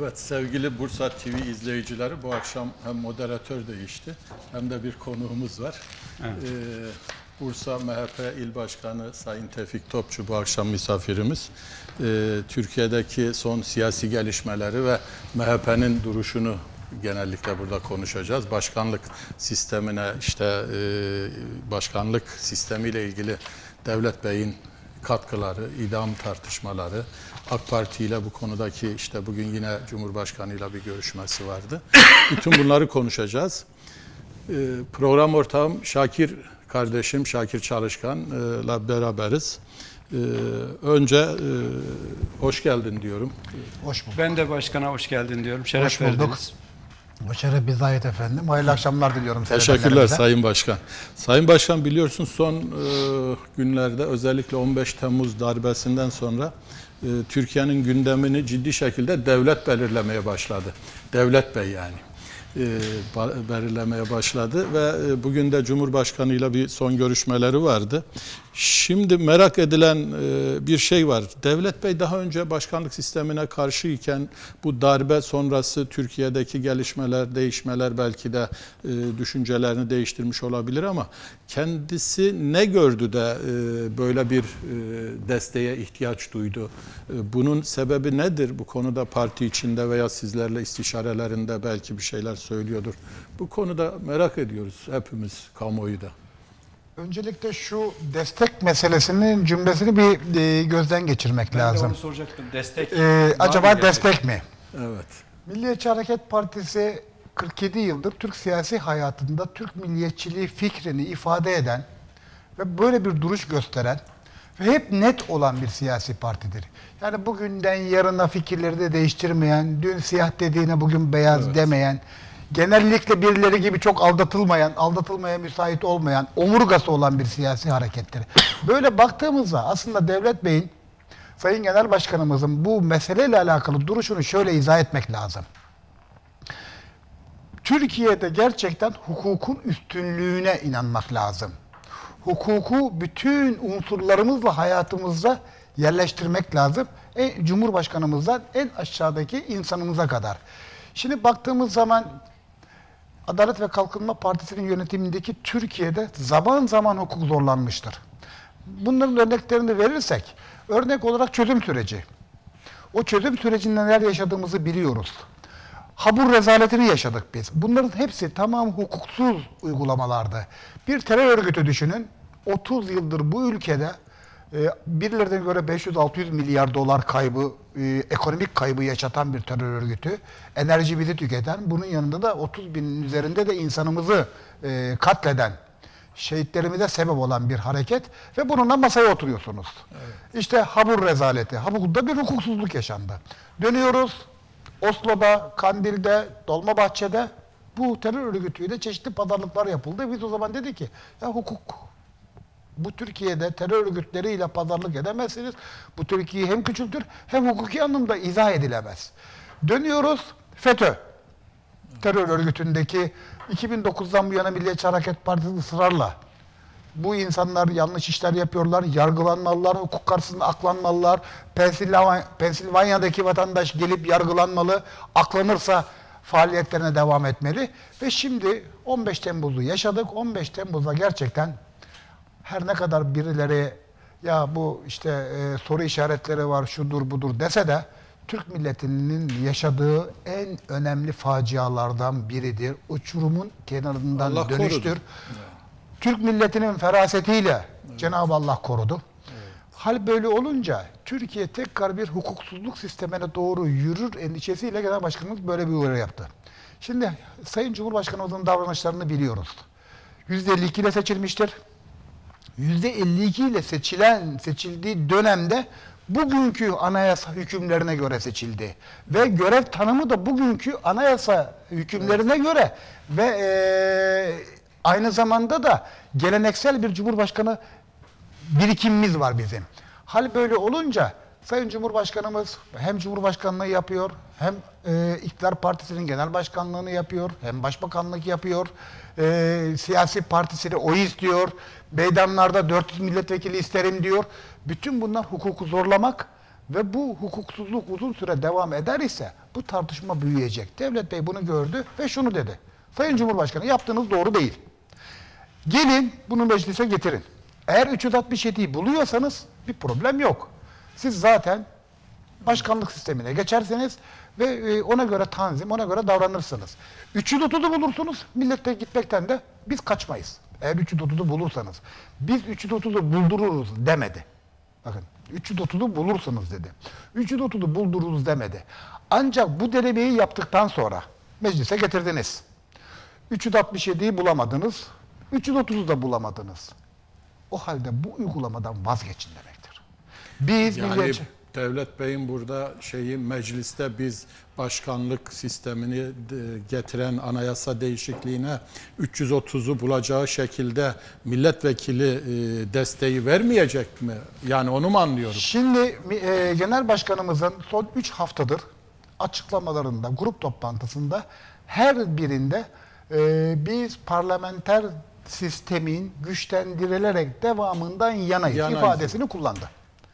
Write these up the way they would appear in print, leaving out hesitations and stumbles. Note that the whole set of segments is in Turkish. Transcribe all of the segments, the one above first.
Evet, sevgili Bursa TV izleyicileri, bu akşam hem moderatör değişti hem de bir konuğumuz var. Evet. Bursa MHP İl Başkanı Sayın Tevfik Topçu bu akşam misafirimiz. Türkiye'deki son siyasi gelişmeleri ve MHP'nin duruşunu genellikle burada konuşacağız. Başkanlık sistemine, başkanlık sistemiyle ilgili Devlet Bey'in katkıları, idam tartışmaları, AK Parti ile bu konudaki bugün yine Cumhurbaşkanı ile bir görüşmesi vardı. Bütün bunları konuşacağız. Program ortağım Şakir kardeşim, Şakir Çalışkan'la beraberiz. Önce hoş geldin diyorum. Hoş bulduk. Ben de başkana hoş geldin diyorum. Şeref Hoş bulduk. verdiniz. Bu şeref bize ait efendim. Hayırlı akşamlar diliyorum. Teşekkürler Sayın Başkan. Sayın Başkan, biliyorsun son günlerde özellikle 15 Temmuz darbesinden sonra Türkiye'nin gündemini ciddi şekilde devlet belirlemeye başladı. Devlet Bey yani belirlemeye başladı ve bugün de Cumhurbaşkanı ile bir son görüşmeleri vardı. Şimdi merak edilen bir şey var. Devlet Bey daha önce başkanlık sistemine karşıyken bu darbe sonrası Türkiye'deki gelişmeler, değişmeler belki de düşüncelerini değiştirmiş olabilir ama kendisi ne gördü de böyle bir desteğe ihtiyaç duydu? Bunun sebebi nedir? Bu konuda parti içinde veya sizlerle istişarelerinde belki bir şeyler söylüyordur. Bu konuda merak ediyoruz hepimiz, kamuoyu da. Öncelikle şu destek meselesinin cümlesini bir gözden geçirmek Ben de lazım. onu soracaktım. Destek. Acaba destek mi? Evet. Milliyetçi Hareket Partisi 47 yıldır Türk siyasi hayatında Türk milliyetçiliği fikrini ifade eden ve böyle bir duruş gösteren ve hep net olan bir siyasi partidir. Yani bugünden yarına fikirleri de değiştirmeyen, dün siyah dediğine bugün beyaz demeyen, genellikle birileri gibi çok aldatılmayan, aldatılmaya müsait olmayan, omurgası olan bir siyasi harekettir. Böyle baktığımızda aslında Devlet Bey'in, Sayın Genel Başkanımızın bu meseleyle alakalı duruşunu şöyle izah etmek lazım. Türkiye'de gerçekten hukukun üstünlüğüne inanmak lazım. Hukuku bütün unsurlarımızla hayatımızda yerleştirmek lazım. Cumhurbaşkanımızdan en aşağıdaki insanımıza kadar. Şimdi baktığımız zaman Adalet ve Kalkınma Partisi'nin yönetimindeki Türkiye'de zaman zaman hukuk zorlanmıştır. Bunların örneklerini verirsek, örnek olarak çözüm süreci. O çözüm sürecinde neler yaşadığımızı biliyoruz. Habur rezaletini yaşadık biz. Bunların hepsi tamam hukuksuz uygulamalardı. Bir terör örgütü düşünün. 30 yıldır bu ülkede birilerine göre 500-600 milyar dolar kaybı, ekonomik kaybı yaşatan bir terör örgütü. Enerji bizi tüketen, bunun yanında da 30 binin üzerinde de insanımızı katleden, şehitlerimize sebep olan bir hareket ve bununla masaya oturuyorsunuz. Evet. İşte Habur rezaleti. Habur'da bir hukuksuzluk yaşandı. Dönüyoruz. Oslo'da, Kandil'de, Dolmabahçe'de bu terör örgütüyle çeşitli pazarlıklar yapıldı. Biz o zaman dedik ki ya hukuk, bu Türkiye'de terör örgütleriyle pazarlık edemezsiniz. Bu Türkiye'yi hem küçültür hem hukuki anlamda izah edilemez. Dönüyoruz FETÖ. Terör örgütündeki 2009'dan bu yana Milliyetçi Hareket Partisi ısrarla bu insanlar yanlış işler yapıyorlar, yargılanmalılar, hukuk karşısında aklanmalılar. Pensilvanya'daki vatandaş gelip yargılanmalı, aklanırsa faaliyetlerine devam etmeli. Ve şimdi 15 Temmuz'u yaşadık. 15 Temmuz'da gerçekten her ne kadar birileri ya bu soru işaretleri var, şudur budur dese de Türk milletinin yaşadığı en önemli facialardan biridir. Uçurumun kenarından Allah dönüştür. korudu. Türk milletinin ferasetiyle Cenab-ı Allah korudu. Hal böyle olunca Türkiye tekrar bir hukuksuzluk sistemine doğru yürür endişesiyle Genel Başkanımız böyle bir uyarı yaptı. Şimdi Sayın Cumhurbaşkanımızın davranışlarını biliyoruz. %52 ile seçilmiştir. %52 ile seçildiği dönemde bugünkü anayasa hükümlerine göre seçildi. Ve görev tanımı da bugünkü anayasa hükümlerine göre ve aynı zamanda da geleneksel bir Cumhurbaşkanı birikimimiz var bizim. Hal böyle olunca Sayın Cumhurbaşkanımız hem Cumhurbaşkanlığı yapıyor, hem İktidar Partisi'nin genel başkanlığını yapıyor, hem başbakanlık yapıyor, siyasi partisine oy istiyor, meydanlarda 400 milletvekili isterim diyor. Bütün bunlar hukuku zorlamak ve bu hukuksuzluk uzun süre devam eder ise bu tartışma büyüyecek. Devlet Bey bunu gördü ve şunu dedi. Sayın Cumhurbaşkanı, yaptığınız doğru değil. Gelin bunu meclise getirin. Eğer 367'yi buluyorsanız bir problem yok. Siz zaten başkanlık sistemine geçerseniz ve ona göre tanzim, ona göre davranırsınız. 330'u bulursunuz, millete gitmekten de biz kaçmayız. Eğer 330'u bulursanız. Biz 330'u buldururuz demedi. Bakın, 330'u bulursunuz dedi. 330'u buldururuz demedi. Ancak bu denemeyi yaptıktan sonra meclise getirdiniz. 367'yi bulamadınız, 330'u da bulamadınız. O halde bu uygulamadan vazgeçin demektir. Biz Yani milliyetçi... Devlet Bey'in burada mecliste biz başkanlık sistemini getiren anayasa değişikliğine 330'u bulacağı şekilde milletvekili desteği vermeyecek mi? Yani onu mu anlıyorum? Şimdi Genel Başkanımızın son 3 haftadır açıklamalarında, grup toplantısında her birinde biz parlamenter sistemin güçlendirilerek devamından yanayız ifadesini kullandı.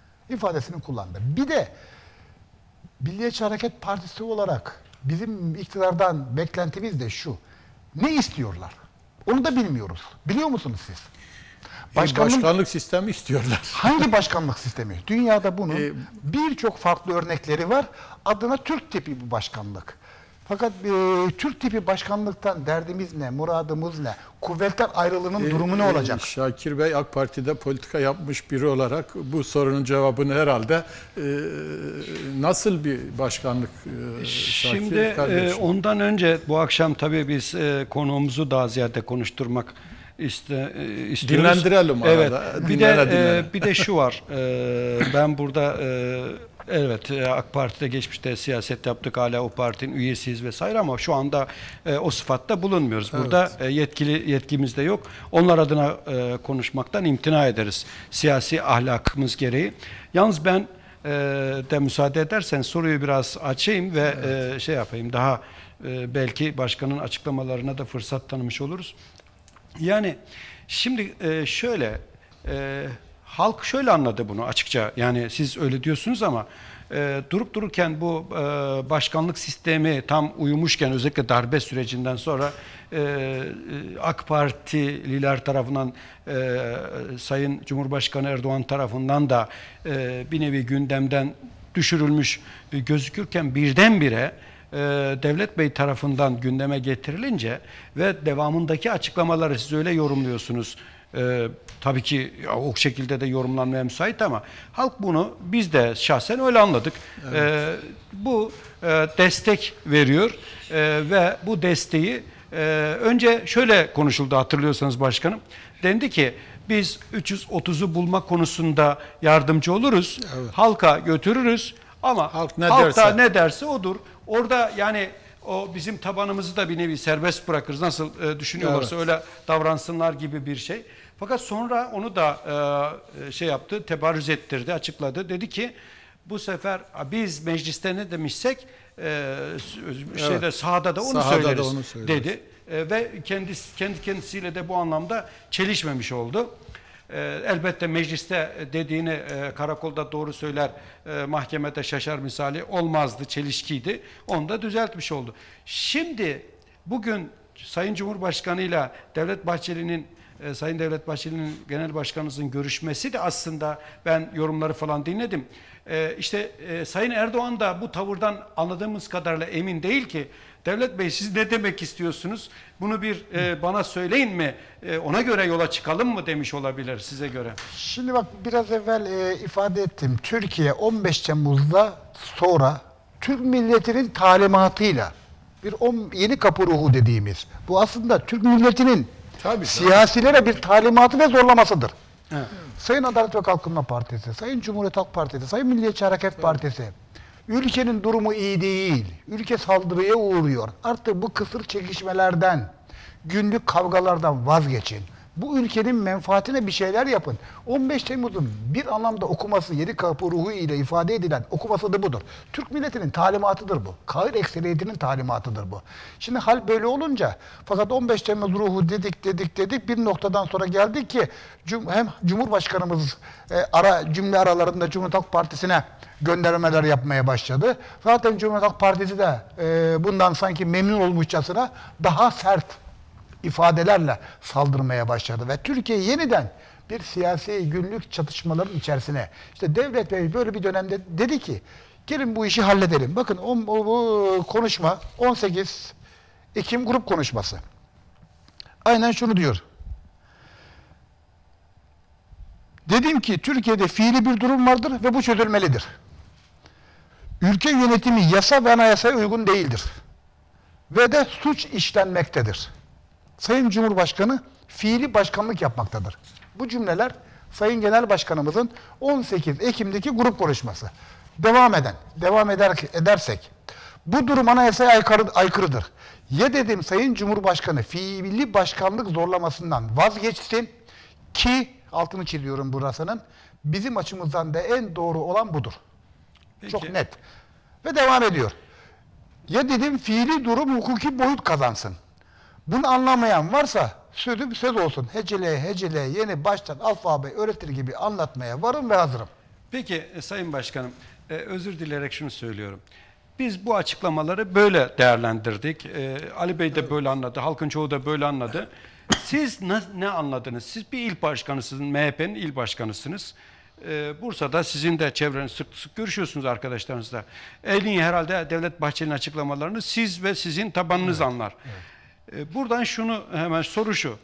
Bir de Milliyetçi Hareket Partisi olarak bizim iktidardan beklentimiz de şu. Ne istiyorlar? Onu da bilmiyoruz. Biliyor musunuz siz? Başkanlık sistemi istiyorlar. Hangi başkanlık sistemi? Dünyada bunun birçok farklı örnekleri var. Adına Türk tipi bir başkanlık. Fakat Türk tipi başkanlıktan derdimiz ne, muradımız ne? Kuvvetler ayrılığının durumu ne olacak? Şakir Bey AK Parti'de politika yapmış biri olarak bu sorunun cevabını herhalde nasıl bir başkanlık Şimdi ondan önce bu akşam tabii biz konuğumuzu daha ziyade konuşturmak istiyoruz. Dinlendirelim evet. arada. Bir de şu var. Ben burada evet, AK Parti'de geçmişte siyaset yaptık, hala o partinin üyesiyiz vesaire, ama şu anda o sıfatta bulunmuyoruz. Burada yetkimiz de yok. Onlar adına konuşmaktan imtina ederiz siyasi ahlakımız gereği. Yalnız ben de müsaade edersen soruyu biraz açayım ve şey yapayım, daha belki başkanın açıklamalarına da fırsat tanımış oluruz. Yani şimdi şöyle, halk şöyle anladı bunu açıkça. Yani siz öyle diyorsunuz ama durup dururken bu başkanlık sistemi tam uyumuşken, özellikle darbe sürecinden sonra AK Partililer tarafından, Sayın Cumhurbaşkanı Erdoğan tarafından da bir nevi gündemden düşürülmüş gözükürken birdenbire Devlet Bey tarafından gündeme getirilince ve devamındaki açıklamaları siz öyle yorumluyorsunuz. Tabii ki o şekilde de yorumlanmaya müsait ama halk bunu, biz de şahsen öyle anladık. Evet. Bu destek veriyor ve bu desteği önce şöyle konuşuldu, hatırlıyorsanız başkanım. Dendi ki biz 330'u bulma konusunda yardımcı oluruz, evet, halka götürürüz ama halk da ne derse odur. Orada yani o bizim tabanımızı da bir nevi serbest bırakırız. Nasıl düşünüyorlarsa öyle davransınlar gibi bir şey. Fakat sonra onu da şey yaptı, tebarrüz ettirdi, açıkladı. Dedi ki bu sefer biz mecliste ne demişsek sahada da onu söyleriz dedi. Ve kendi kendisiyle de bu anlamda çelişmemiş oldu. Elbette mecliste dediğini karakolda doğru söyler, mahkemede şaşar misali olmazdı, çelişkiydi. Onu da düzeltmiş oldu. Şimdi bugün Sayın Cumhurbaşkanı ile Sayın Devlet Bahçeli'nin genel başkanınızın görüşmesi de aslında, ben yorumları falan dinledim. Sayın Erdoğan da bu tavırdan anladığımız kadarıyla emin değil ki. Devlet Bey, siz ne demek istiyorsunuz? Bunu bir bana söyleyin mi? Ona göre yola çıkalım mı demiş olabilir size göre. Şimdi bak, biraz evvel ifade ettim. Türkiye 15 Temmuz'da sonra Türk milletinin talimatıyla bir yeni kapı ruhu dediğimiz, bu aslında Türk milletinin siyasilere bir talimatı ve zorlamasıdır. Evet. Sayın Adalet ve Kalkınma Partisi, Sayın Cumhuriyet Halk Partisi, Sayın Milliyetçi Hareket Partisi, ülkenin durumu iyi değil, ülke saldırıya uğruyor. Artık bu kısır çekişmelerden, günlük kavgalardan vazgeçin. Bu ülkenin menfaatine bir şeyler yapın. 15 Temmuz'un bir anlamda okuması, yedi kapı ruhu ile ifade edilen okuması da budur. Türk milletinin talimatıdır bu. Kahir ekseriyetinin talimatıdır bu. Şimdi hal böyle olunca, fakat 15 Temmuz ruhu dedik bir noktadan sonra geldik ki hem Cumhurbaşkanımız cümle aralarında Cumhuriyet Halk Partisi'ne göndermeler yapmaya başladı. Zaten Cumhuriyet Halk Partisi de bundan sanki memnun olmuşçasına daha sert ifadelerle saldırmaya başladı ve Türkiye yeniden bir siyasi günlük çatışmaların içerisine. İşte Devlet Bey böyle bir dönemde dedi ki gelin bu işi halledelim. Bakın bu konuşma 18 Ekim grup konuşması. Aynen şunu diyor. Dedim ki Türkiye'de fiili bir durum vardır ve bu çözülmelidir. Ülke yönetimi yasa ve anayasaya uygun değildir. Ve de suç işlenmektedir. Sayın Cumhurbaşkanı fiili başkanlık yapmaktadır. Bu cümleler Sayın Genel Başkanımızın 18 Ekim'deki grup konuşması. Devam edersek, bu durum anayasaya aykırıdır. Ya dedim Sayın Cumhurbaşkanı fiili başkanlık zorlamasından vazgeçsin ki, altını çiziyorum burasının, bizim açımızdan da en doğru olan budur. Peki. Çok net. Ve devam ediyor. Ya dedim fiili durum hukuki boyut kazansın. Bunu anlamayan varsa sözü söz olsun. Hecele yeni baştan alfabe öğretir gibi anlatmaya varım ve hazırım. Peki Sayın Başkanım, özür dileyerek şunu söylüyorum. Biz bu açıklamaları böyle değerlendirdik. Ali Bey de böyle anladı, halkın çoğu da böyle anladı. Siz ne anladınız? Siz bir il başkanısınız, MHP'nin il başkanısınız. Bursa'da sizin de çevreniz sık görüşüyorsunuz arkadaşlarınızla. En iyi herhalde Devlet Bahçeli'nin açıklamalarını siz ve sizin tabanınız anlar. Evet. Buradan şunu hemen soru şu.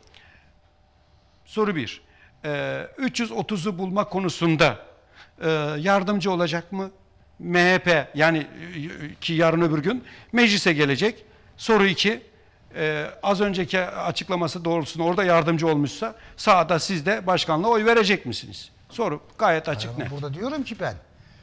Soru 1. 330'u bulma konusunda yardımcı olacak mı MHP? Yani ki yarın öbür gün meclise gelecek. Soru 2. Az önceki açıklaması doğrultusunda orada yardımcı olmuşsa sahada siz de başkanlığa oy verecek misiniz? Soru gayet açık, net. Burada diyorum ki ben,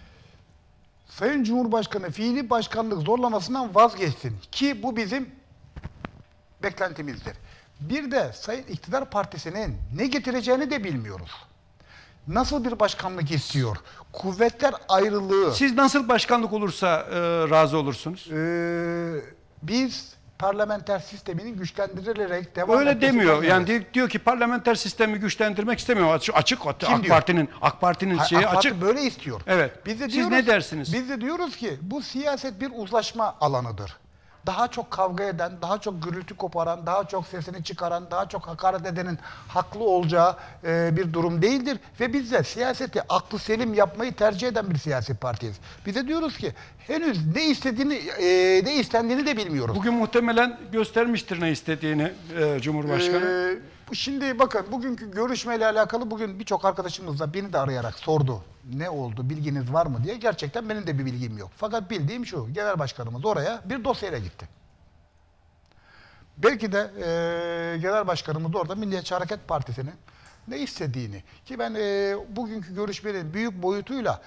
Sayın Cumhurbaşkanı fiili başkanlık zorlamasından vazgeçsin ki bu bizim beklentimizdir. Bir de Sayın İktidar Partisi'nin ne getireceğini de bilmiyoruz. Nasıl bir başkanlık istiyor? Kuvvetler ayrılığı. Siz nasıl başkanlık olursa razı olursunuz? Biz parlamenter sisteminin güçlendirilerek devam öyle etmesi demiyor. lazım. Yani diyor ki parlamenter sistemi güçlendirmek istemiyor. Açık AK Parti'nin şeyi AK Parti açık. böyle istiyor. Evet. Biz de Siz diyoruz, ne dersiniz? Biz de diyoruz ki bu siyaset bir uzlaşma alanıdır. Daha çok kavga eden, daha çok gürültü koparan, daha çok sesini çıkaran, daha çok hakaret edenin haklı olacağı bir durum değildir. Ve biz de siyaseti aklı selim yapmayı tercih eden bir siyasi partiyiz. Biz de diyoruz ki henüz ne istendiğini de bilmiyoruz. Bugün muhtemelen göstermiştir ne istediğini Cumhurbaşkanı. Şimdi bakın bugünkü görüşmeyle alakalı bugün birçok arkadaşımız da beni de arayarak sordu. Ne oldu, bilginiz var mı diye. Gerçekten benim de bir bilgim yok. Fakat bildiğim şu, Genel Başkanımız oraya bir dosyayla gitti. Belki de Genel Başkanımız orada Milliyetçi Hareket Partisi'nin ne istediğini, ki ben bugünkü görüşmenin büyük boyutuyla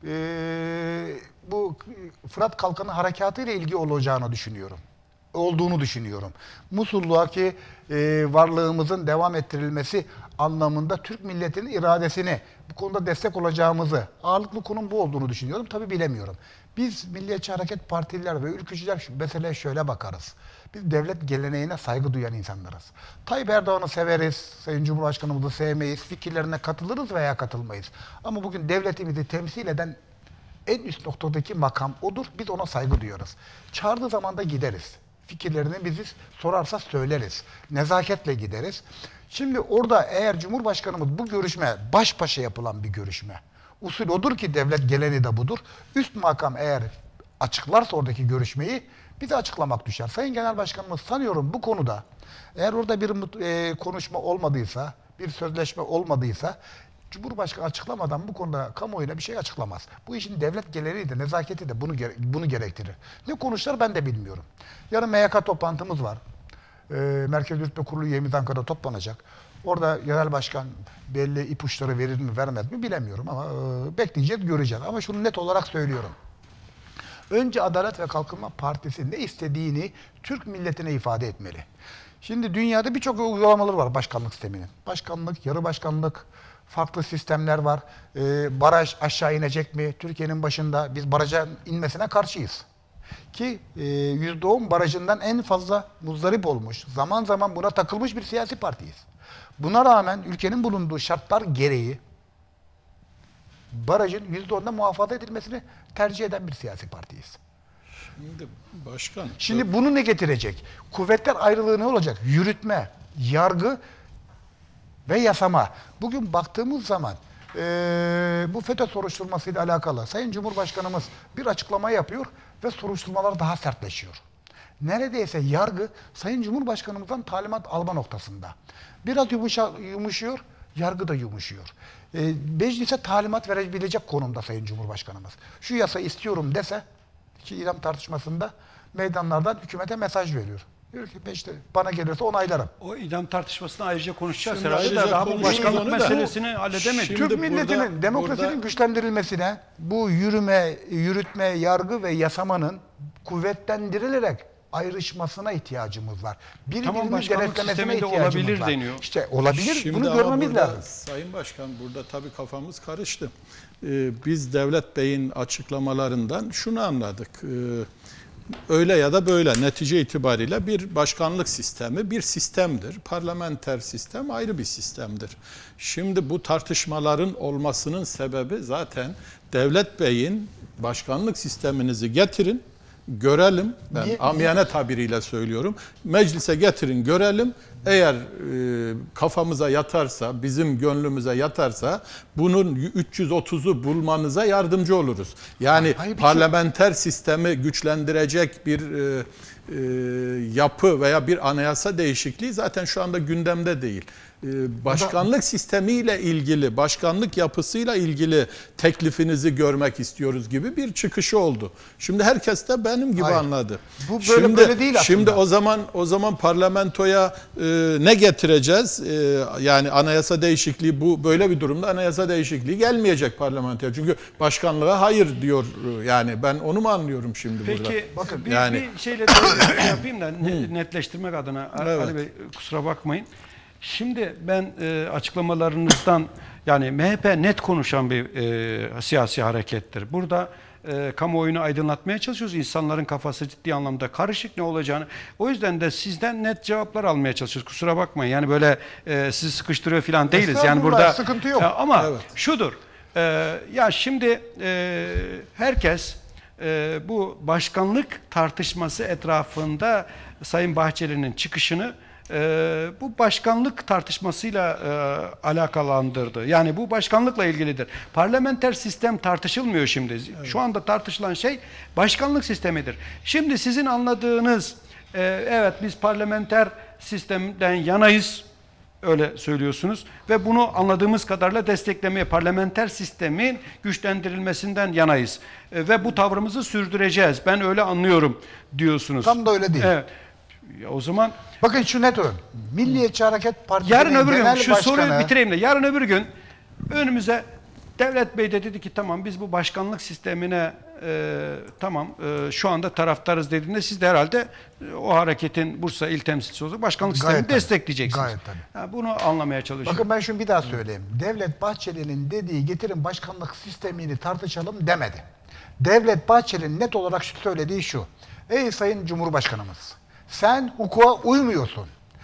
bu Fırat Kalkanı Harekatı ile ilgili olduğunu düşünüyorum. Musulluğa ki varlığımızın devam ettirilmesi anlamında Türk milletinin iradesini bu konuda destek olacağımızı, ağırlıklı konum bu olduğunu düşünüyorum. Tabii bilemiyorum. Biz Milliyetçi Hareket Partililer ve ülkücüler şu meseleye şöyle bakarız. Biz devlet geleneğine saygı duyan insanlarız. Tayyip Erdoğan'ı severiz, Sayın Cumhurbaşkanımızı sevmeyiz, fikirlerine katılırız veya katılmayız. Ama bugün devletimizi temsil eden en üst noktadaki makam odur. Biz ona saygı duyuyoruz. Çağırdığı zaman da gideriz. Fikirlerini bizi sorarsa söyleriz. Nezaketle gideriz. Şimdi orada eğer Cumhurbaşkanımız bu görüşme baş başa yapılan bir görüşme. Usul odur ki devlet geleneği de budur. Üst makam eğer açıklarsa oradaki görüşmeyi bize açıklamak düşer. Sayın Genel Başkanımız sanıyorum bu konuda eğer orada bir konuşma olmadıysa, bir sözleşme olmadıysa Cumhurbaşkanı açıklamadan bu konuda kamuoyuna bir şey açıklamaz. Bu işin devlet geleneği de, nezaketi de bunu gerektirir. Ne konuşlar ben de bilmiyorum. Yarın MYK toplantımız var. Merkez Yürütme Kurulu üyemiz Ankara'da toplanacak. Orada Genel Başkan belli ipuçları verir mi vermez mi bilemiyorum ama bekleyeceğiz, göreceğiz. Ama şunu net olarak söylüyorum. önce Adalet ve Kalkınma Partisi ne istediğini Türk milletine ifade etmeli. Şimdi dünyada birçok uygulamaları var başkanlık sisteminin. Başkanlık, yarı başkanlık, farklı sistemler var. Baraj aşağı inecek mi? Türkiye'nin başında biz baraja inmesine karşıyız. Ki %10 barajından en fazla muzdarip olmuş, zaman zaman buna takılmış bir siyasi partiyiz. Buna rağmen ülkenin bulunduğu şartlar gereği barajın %10'da muhafaza edilmesini tercih eden bir siyasi partiyiz. Şimdi başkan. Şimdi bunu ne getirecek? Kuvvetler ayrılığı ne olacak? Yürütme, yargı ve yasama. Bugün baktığımız zaman bu FETÖ soruşturmasıyla alakalı Sayın Cumhurbaşkanımız bir açıklama yapıyor ve soruşturmalar daha sertleşiyor. Neredeyse yargı Sayın Cumhurbaşkanımızdan talimat alma noktasında. Biraz yumuşuyor, yargı da yumuşuyor. Meclise talimat verebilecek konumda Sayın Cumhurbaşkanımız. Şu yasa istiyorum dese, ki İdam tartışmasında meydanlardan hükümete mesaj veriyor. Diyor ki işte bana gelirse onaylarım. O idam tartışmasını ayrıca konuşacağız Şimdi herhalde ayrıca de daha bu konuşuruz başkanlık onu da. meselesini halledemedik. Şimdi Türk milletinin burada- demokrasinin güçlendirilmesine bu yürütme, yargı ve yasamanın kuvvetlendirilerek ayrışmasına ihtiyacımız var. Tamam, Birbirini başkanlık denetlemesine sistemi de ihtiyacımız olabilir var. deniyor. İşte olabilir. Şimdi Bunu ama görmemiz burada, lazım. Sayın Başkan, burada tabii kafamız karıştı. Biz Devlet Bey'in açıklamalarından şunu anladık. Öyle ya da böyle netice itibariyle bir başkanlık sistemi bir sistemdir. Parlamenter sistem ayrı bir sistemdir. Şimdi bu tartışmaların olmasının sebebi zaten Devlet Bey'in başkanlık sisteminizi getirin, görelim. Ben Niye? amiyane tabiriyle söylüyorum. Meclise getirin, görelim. Eğer kafamıza yatarsa, bizim gönlümüze yatarsa bunun 330'u bulmanıza yardımcı oluruz. Yani Hayır, bir parlamenter sistemi güçlendirecek bir yapı veya bir anayasa değişikliği zaten şu anda gündemde değil. Başkanlık sistemiyle ilgili, başkanlık yapısıyla ilgili teklifinizi görmek istiyoruz gibi bir çıkışı oldu. Şimdi herkes de benim gibi Hayır. anladı. Bu böyle değil aslında. Şimdi o zaman parlamentoya ne getireceğiz? Yani anayasa değişikliği, bu böyle bir durumda anayasa değişikliği gelmeyecek parlamentoya. Çünkü başkanlığa hayır diyor. Yani ben onu mu anlıyorum şimdi burada? Peki Bakın, bir şeyle de yapayım da netleştirmek adına Evet. Ali Bey kusura bakmayın. Şimdi ben açıklamalarınızdan yani MHP net konuşan bir siyasi harekettir. Burada kamuoyunu aydınlatmaya çalışıyoruz. İnsanların kafası ciddi anlamda karışık ne olacağını. O yüzden de sizden net cevaplar almaya çalışıyoruz. Kusura bakmayın. Yani böyle sizi sıkıştırıyor falan değiliz. Yani Estağfurullah, burada sıkıntı yok. Ama Evet. şudur. Ya şimdi herkes bu başkanlık tartışması etrafında Sayın Bahçeli'nin çıkışını bu başkanlık tartışmasıyla alakalandırdı. Yani bu başkanlıkla ilgilidir. Parlamenter sistem tartışılmıyor şimdi. Evet. Şu anda tartışılan şey başkanlık sistemidir. Şimdi sizin anladığınız evet biz parlamenter sistemden yanayız. Öyle söylüyorsunuz ve bunu anladığımız kadarıyla desteklemeye, parlamenter sistemin güçlendirilmesinden yanayız. Ve bu tavrımızı sürdüreceğiz. Ben öyle anlıyorum diyorsunuz. Tam da öyle değil. Evet. Ya o zaman Bakın şu net ön. Milliyetçi Hareket Partisi'nin yarın öbür gün genel şu başkanı... soruyu bitireyim de yarın öbür gün önümüze Devlet Bey de dedi ki tamam biz bu başkanlık sistemine şu anda taraftarız dediğinde siz de herhalde o hareketin Bursa İl Temsilcisi olarak başkanlık sistemini tabii. destekleyeceksiniz. Gayet tabii. Ha, bunu anlamaya çalışıyorum. Bakın ben şunu bir daha söyleyeyim. Devlet Bahçeli'nin dediği getirin başkanlık sistemini tartışalım demedi. Devlet Bahçeli'nin net olarak şu söylediği şu. Ey Sayın Cumhurbaşkanımız, sen hukuka uymuyorsun.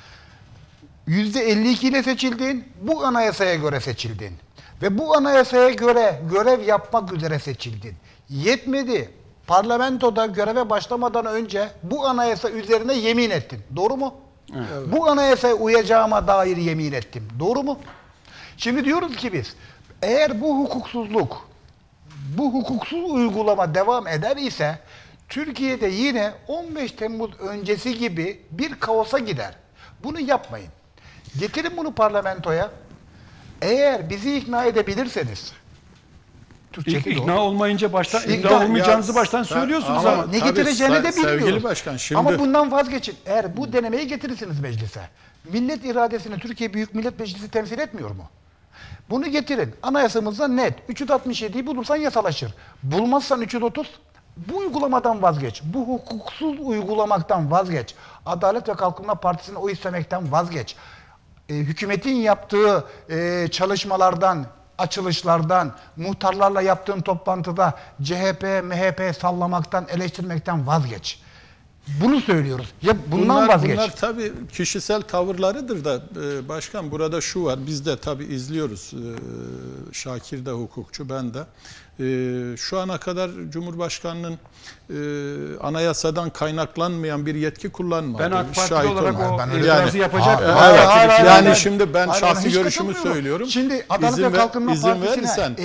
%52 ile seçildin, bu anayasaya göre seçildin. Ve bu anayasaya göre görev yapmak üzere seçildin. Yetmedi. Parlamentoda göreve başlamadan önce bu anayasa üzerine yemin ettin. Doğru mu? Evet. Bu anayasaya uyacağıma dair yemin ettim. Doğru mu? Şimdi diyoruz ki biz, eğer bu hukuksuzluk, bu hukuksuz uygulama devam eder ise Türkiye'de yine 15 Temmuz öncesi gibi bir kaosa gider. Bunu yapmayın. Getirin bunu parlamentoya. Eğer bizi ikna edebilirseniz, İkna olmayınca baştan İkna- ikna olmayacağınızı Ya, baştan söylüyorsunuz ama ama ne tabii, getireceğini de bilmiyoruz. sevgili başkan, şimdi... Ama bundan vazgeçin. Eğer bu denemeyi getirirsiniz meclise. Millet iradesini Türkiye Büyük Millet Meclisi temsil etmiyor mu? Bunu getirin. Anayasamızda net. 367'yi bulursan yasalaşır. Bulmazsan 330 Bu uygulamadan vazgeç. Bu hukuksuz uygulamaktan vazgeç. Adalet ve Kalkınma Partisi'ne oy istemekten vazgeç. Hükümetin yaptığı çalışmalardan, açılışlardan, muhtarlarla yaptığın toplantıda CHP, MHP sallamaktan, eleştirmekten vazgeç. Bunu söylüyoruz. Ya bundan vazgeç. Bunlar tabii kişisel tavırlarıdır da başkan, burada şu var. Biz de tabii izliyoruz. Şakir de hukukçu, ben de. Şu ana kadar Cumhurbaşkanı'nın anayasadan kaynaklanmayan bir yetki kullanmadı. Ben AK Partili Şahit olarak olmadım. o Ben öyle- itirazı yapacak. Evet, Hayır, yani hayır. şimdi ben Hayır, şahsi hiç görüşümü katılmıyorum. söylüyorum. Şimdi Adalet ve Kalkınma izin Partisi'ne verirsen,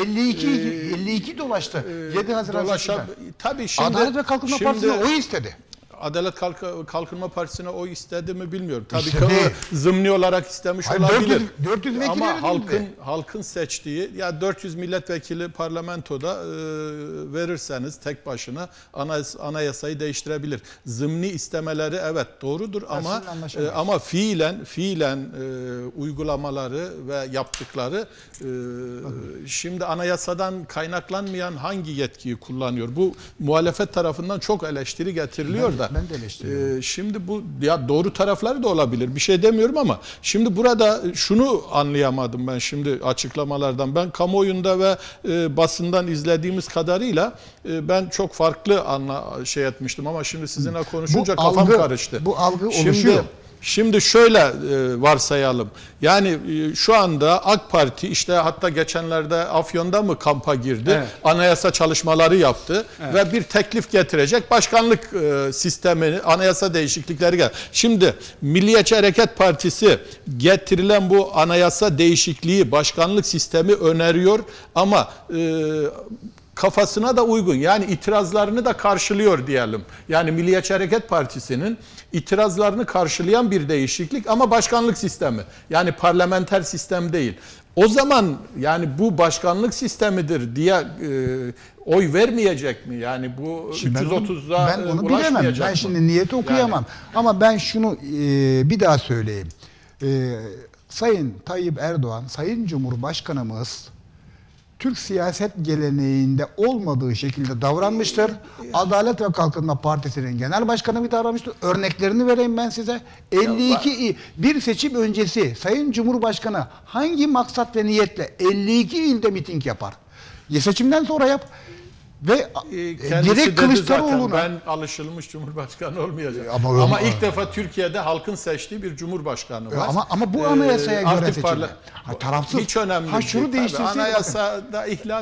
52 dolaştı. 7 Haziran seçiminde. Tabii şimdi Adalet ve Kalkınma Partisi'ne oy istedi. Adalet Kalkınma Partisi'ne oy istedi mi bilmiyorum. Tabii ki İstedi. zımni olarak istemiş Hayır, olabilir. 400 vekil ama verildi. halkın seçtiği, ya 400 milletvekili parlamentoda verirseniz tek başına anayasayı değiştirebilir. Zımni istemeleri evet doğrudur ama fiilen uygulamaları ve yaptıkları şimdi anayasadan kaynaklanmayan hangi yetkiyi kullanıyor? Bu muhalefet tarafından çok eleştiri getiriliyor da. Ben de eleştiriyorum. Şimdi bu ya doğru tarafları da olabilir. Bir şey demiyorum ama şimdi burada şunu anlayamadım ben şimdi açıklamalardan. Ben kamuoyunda ve basından izlediğimiz kadarıyla ben çok farklı etmiştim ama şimdi sizinle konuşunca kafam karıştı. Bu algı oluşuyor. Şimdi şöyle varsayalım. Yani şu anda AK Parti işte hatta geçenlerde Afyon'da mı kampa girdi? Evet. Anayasa çalışmaları yaptı ve bir teklif getirecek başkanlık sistemini, anayasa değişiklikleri gel. Şimdi Milliyetçi Hareket Partisi getirilen bu anayasa değişikliği, başkanlık sistemi öneriyor ama kafasına da uygun. Yani itirazlarını da karşılıyor diyelim. Yani Milliyetçi Hareket Partisi'nin itirazlarını karşılayan bir değişiklik ama başkanlık sistemi. Yani parlamenter sistem değil. O zaman yani bu başkanlık sistemidir diye oy vermeyecek mi? Yani bu 330'a ben onu bilemem. Ben şimdi niyeti okuyamam. Ama ben şunu bir daha söyleyeyim. Sayın Tayyip Erdoğan, Sayın Cumhurbaşkanımız Türk siyaset geleneğinde olmadığı şekilde davranmıştır. Adalet ve Kalkınma Partisi'nin genel başkanı bir davranmıştır. Örneklerini vereyim ben size. 52 bir seçim öncesi Sayın Cumhurbaşkanı hangi maksat ve niyetle 52 ilde miting yapar? Ya seçimden sonra yap. Ve direkt Kılıçdaroğlu'na ben alışılmış Cumhurbaşkanı olmayacak. Ama ilk defa Türkiye'de halkın seçtiği bir Cumhurbaşkanı var. Ama bu anayasaya göre seçildi. Tarafsız. Hiç önemli değil. Şunu değiştirseydi. Anayasada ihlal.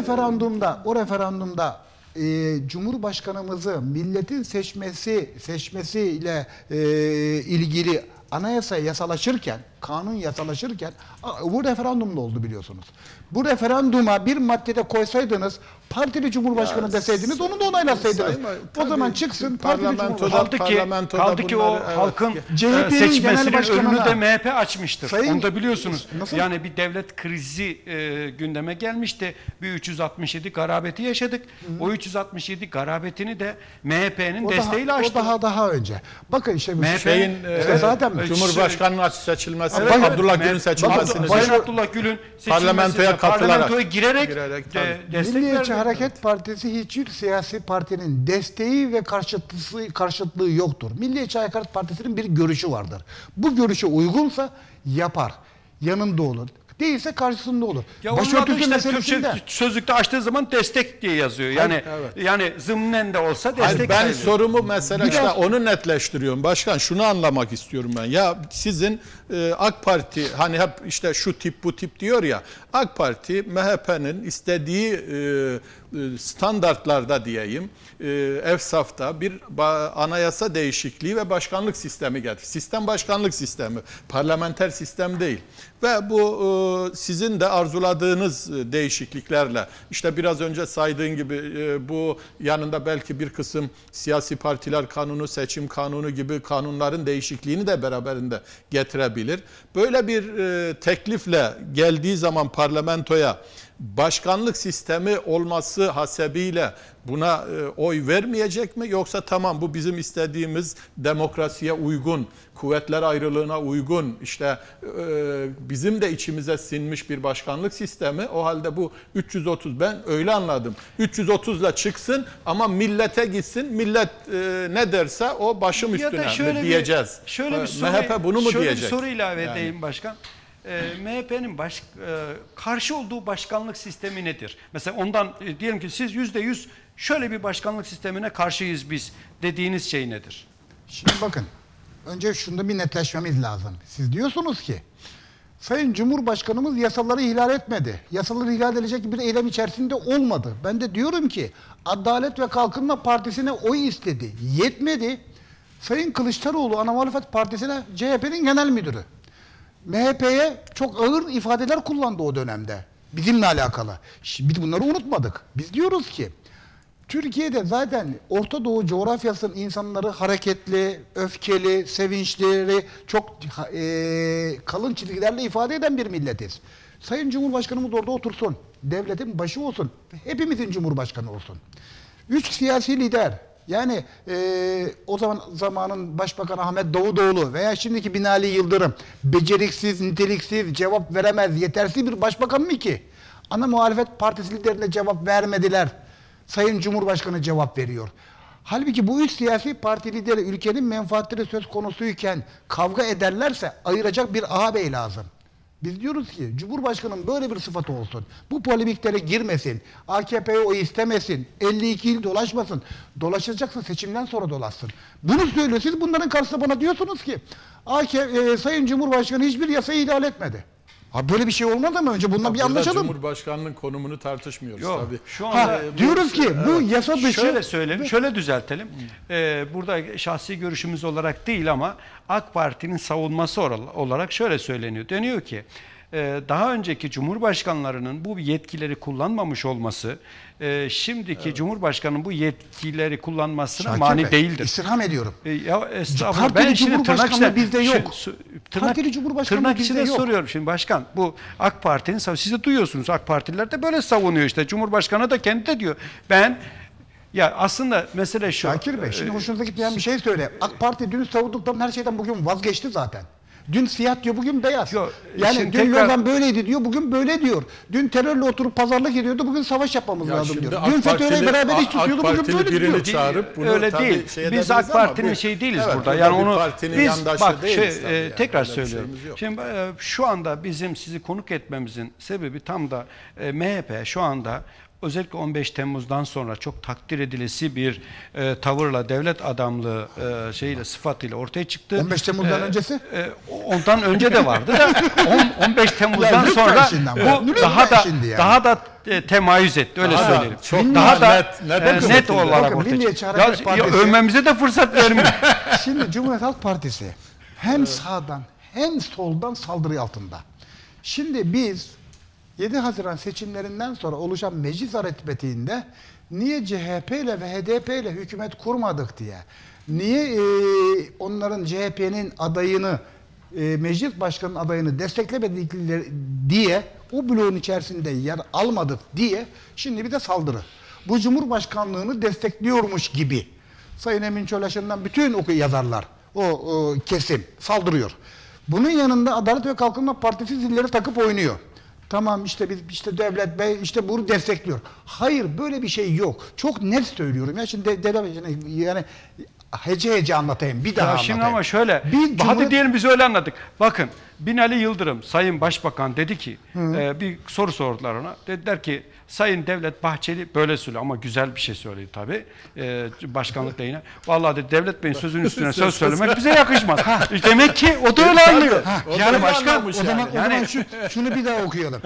O referandumda Cumhurbaşkanımızı milletin seçmesiyle ilgili anayasa yasalaşırken, kanun yasalaşırken bu referandumda oldu biliyorsunuz. Bu referanduma bir maddede koysaydınız, partili cumhurbaşkanı deseydiniz, onu da onaylasaydınız. O zaman çıksın partili cumhurbaşkanı. Kaldı ki o halkın seçmesinin önünü de MHP açmıştır. Onu da biliyorsunuz. Nasıl? Yani bir devlet krizi gündeme gelmişti. Bir 367 garabeti yaşadık. O 367 garabetini de MHP'nin desteğiyle açtı. O daha önce. Bakın işte MHP'nin zaten Cumhurbaşkanı'nın seçilmesi ve Abdullah Gül'ün seçilmesini Sayın Abdullah Gül'ün seçilmesine parlamentoya girerek destek Milliyetçi verdi. Hareket Partisi hiçbir siyasi partinin desteği ve karşıtlığı yoktur. Milliyetçi Hareket Partisi'nin bir görüşü vardır. Bu görüşe uygunsa yapar. Yanında olur. Değilse karşısında olur. Ya Başörtüsü işte meselesinde. Türkçe sözlükte açtığı zaman destek diye yazıyor. Yani yani zımnen de olsa destek. Hayır, ben sayılıyor. sorumu mesela işte onu netleştiriyorum. Başkan şunu anlamak istiyorum ben. Ya sizin AK Parti hani hep işte şu tip bu tip diyor ya. AK Parti MHP'nin istediği standartlarda diyeyim EFSAF'ta bir anayasa değişikliği ve başkanlık sistemi getir. Sistem başkanlık sistemi. Parlamenter sistem değil. Ve bu sizin de arzuladığınız değişikliklerle işte biraz önce saydığın gibi bu yanında belki bir kısım siyasi partiler kanunu, seçim kanunu gibi kanunların değişikliğini de beraberinde getirebilir. Böyle bir teklifle geldiği zaman parlamentoya başkanlık sistemi olması hasebiyle buna oy vermeyecek mi? Yoksa tamam bu bizim istediğimiz demokrasiye uygun, kuvvetler ayrılığına uygun, işte bizim de içimize sinmiş bir başkanlık sistemi. O halde bu 330, ben öyle anladım. 330'la çıksın ama millete gitsin. Millet ne derse o başım üstüne mi diyeceğiz. Şöyle bir soru, MHP bunu mu şöyle diyecek? bir soru ilave Yani. edeyim başkan. MHP'nin karşı olduğu başkanlık sistemi nedir? Mesela ondan diyelim ki siz %100 şöyle bir başkanlık sistemine karşıyız biz dediğiniz şey nedir? Şimdi bakın, önce şunda bir netleşmemiz lazım. Siz diyorsunuz ki, Sayın Cumhurbaşkanımız yasaları ihlal etmedi. Yasaları ihlal edecek bir eylem içerisinde olmadı. Ben de diyorum ki, Adalet ve Kalkınma Partisi'ne oy istedi. Yetmedi. Sayın Kılıçdaroğlu Ana Muhalefet Partisi'ne CHP'nin genel müdürü. MHP'ye çok ağır ifadeler kullandı o dönemde. Bizimle alakalı. Şimdi biz bunları unutmadık. Biz diyoruz ki Türkiye'de zaten Orta Doğu coğrafyasının insanları hareketli, öfkeli, sevinçleri çok kalın çizgilerle ifade eden bir milletiz. Sayın Cumhurbaşkanımız orada otursun. Devletin başı olsun. Hepimizin Cumhurbaşkanı olsun. 3 siyasi lider, yani o zamanın Başbakanı Ahmet Davutoğlu veya şimdiki Binali Yıldırım beceriksiz, niteliksiz, cevap veremez, yetersiz bir başbakan mı ki? Ana muhalefet partisi liderine cevap vermediler. Sayın Cumhurbaşkanı cevap veriyor. Halbuki bu üç siyasi parti lideri ülkenin menfaatleri söz konusuyken kavga ederlerse ayıracak bir ağabey lazım. Biz diyoruz ki Cumhurbaşkanı'nın böyle bir sıfatı olsun. Bu polemiklere girmesin. AKP'ye oy istemesin. 52 il dolaşmasın. Dolaşacaksa seçimden sonra dolaşsın. Bunu söylüyorsunuz. Bunların karşısında bana diyorsunuz ki Sayın Cumhurbaşkanı hiçbir yasayı ihlal etmedi. Ha böyle bir şey olmaz ama önce bununla bir anlaşalım. Cumhurbaşkanının konumunu tartışmıyoruz Yok, tabii. şu anda diyoruz ki bu yasa dışı. Şöyle söyleyelim, şöyle düzeltelim. Burada şahsi görüşümüz olarak değil ama AK Parti'nin savunması olarak şöyle söyleniyor. Deniyor ki daha önceki cumhurbaşkanlarının bu yetkileri kullanmamış olması şimdiki cumhurbaşkanının bu yetkileri kullanmasına Şakir mani Bey, değildir. İstirham ediyorum. Ya estağfurullah. Partili Ben şimdi tırnak içinde bizde yok. Partili cumhurbaşkanlığı tırnak bizde içinde yok. soruyorum şimdi başkan. Bu AK Parti'nin siz de duyuyorsunuz. AK Partililer de böyle savunuyor işte. Cumhurbaşkanı da kendi de diyor. Ya aslında mesele şu. Şakir Bey, şimdi hoşunuza gitmeyen bir şey söyle. AK Parti dün savunduklarının her şeyden bugün vazgeçti zaten. Dün siyah diyor, bugün beyaz. Yok, yani şimdi dün yoldan böyleydi diyor, bugün böyle diyor. Dün terörle oturup pazarlık ediyordu, bugün savaş yapmamız lazım diyor. Dün FETÖ'yle beraber iş tutuyordu, bugün böyle birini diyor. çağırıp bunu Öyle değil. Biz AK Parti'nin şey değiliz burada. Yani onu biz bak tekrar söylüyorum. Şimdi şu anda bizim sizi konuk etmemizin sebebi tam da MHP şu anda özellikle 15 Temmuz'dan sonra çok takdir edilesi bir tavırla, devlet adamlığı sıfatıyla ortaya çıktı. 15 Temmuz'dan öncesi? Ondan önce de vardı da 15 Temmuz'dan lütfen sonra şimdi ama. bu Lütfen daha da şimdi yani. daha da temayüz etti öyle Daha da söyleyelim. çok daha daha da net net olarak Bakın, ortaya Milliyetçi çıktı. Hareket Partisi- Övmemize de fırsat vermiyor. Şimdi Cumhuriyet Halk Partisi hem sağdan hem soldan saldırı altında. Şimdi biz 7 Haziran seçimlerinden sonra oluşan meclis aritmetiğinde niye CHP ile ve HDP ile hükümet kurmadık diye, niye onların CHP'nin adayını, meclis başkanının adayını desteklemedikleri diye o bloğun içerisinde yer almadık diye şimdi bir de saldırı. Bu Cumhurbaşkanlığını destekliyormuş gibi. Sayın Emin Çölaş'ından bütün yazarlar, o kesim saldırıyor. Bunun yanında Adalet ve Kalkınma Partisi zilleri takıp oynuyor. Tamam işte biz işte Devlet Bey işte bunu destekliyor. Hayır böyle bir şey yok. Çok net söylüyorum. Ya şimdi yani hece hece anlatayım. Bir daha Ya anlatayım. şimdi ama şöyle, hadi diyelim biz öyle anladık. Bakın Binali Yıldırım, Sayın Başbakan dedi ki, bir soru sordular ona. Dediler ki Sayın Devlet Bahçeli böyle söylüyor ama güzel bir şey söyledi tabii. Başkanlıkla yine. Vallahi dedi Devlet Bey'in sözünün üstüne söz söylemek bize yakışmaz. Demek ki o da öyle anlıyor. Yani başkan o zaman şunu bir daha okuyalım.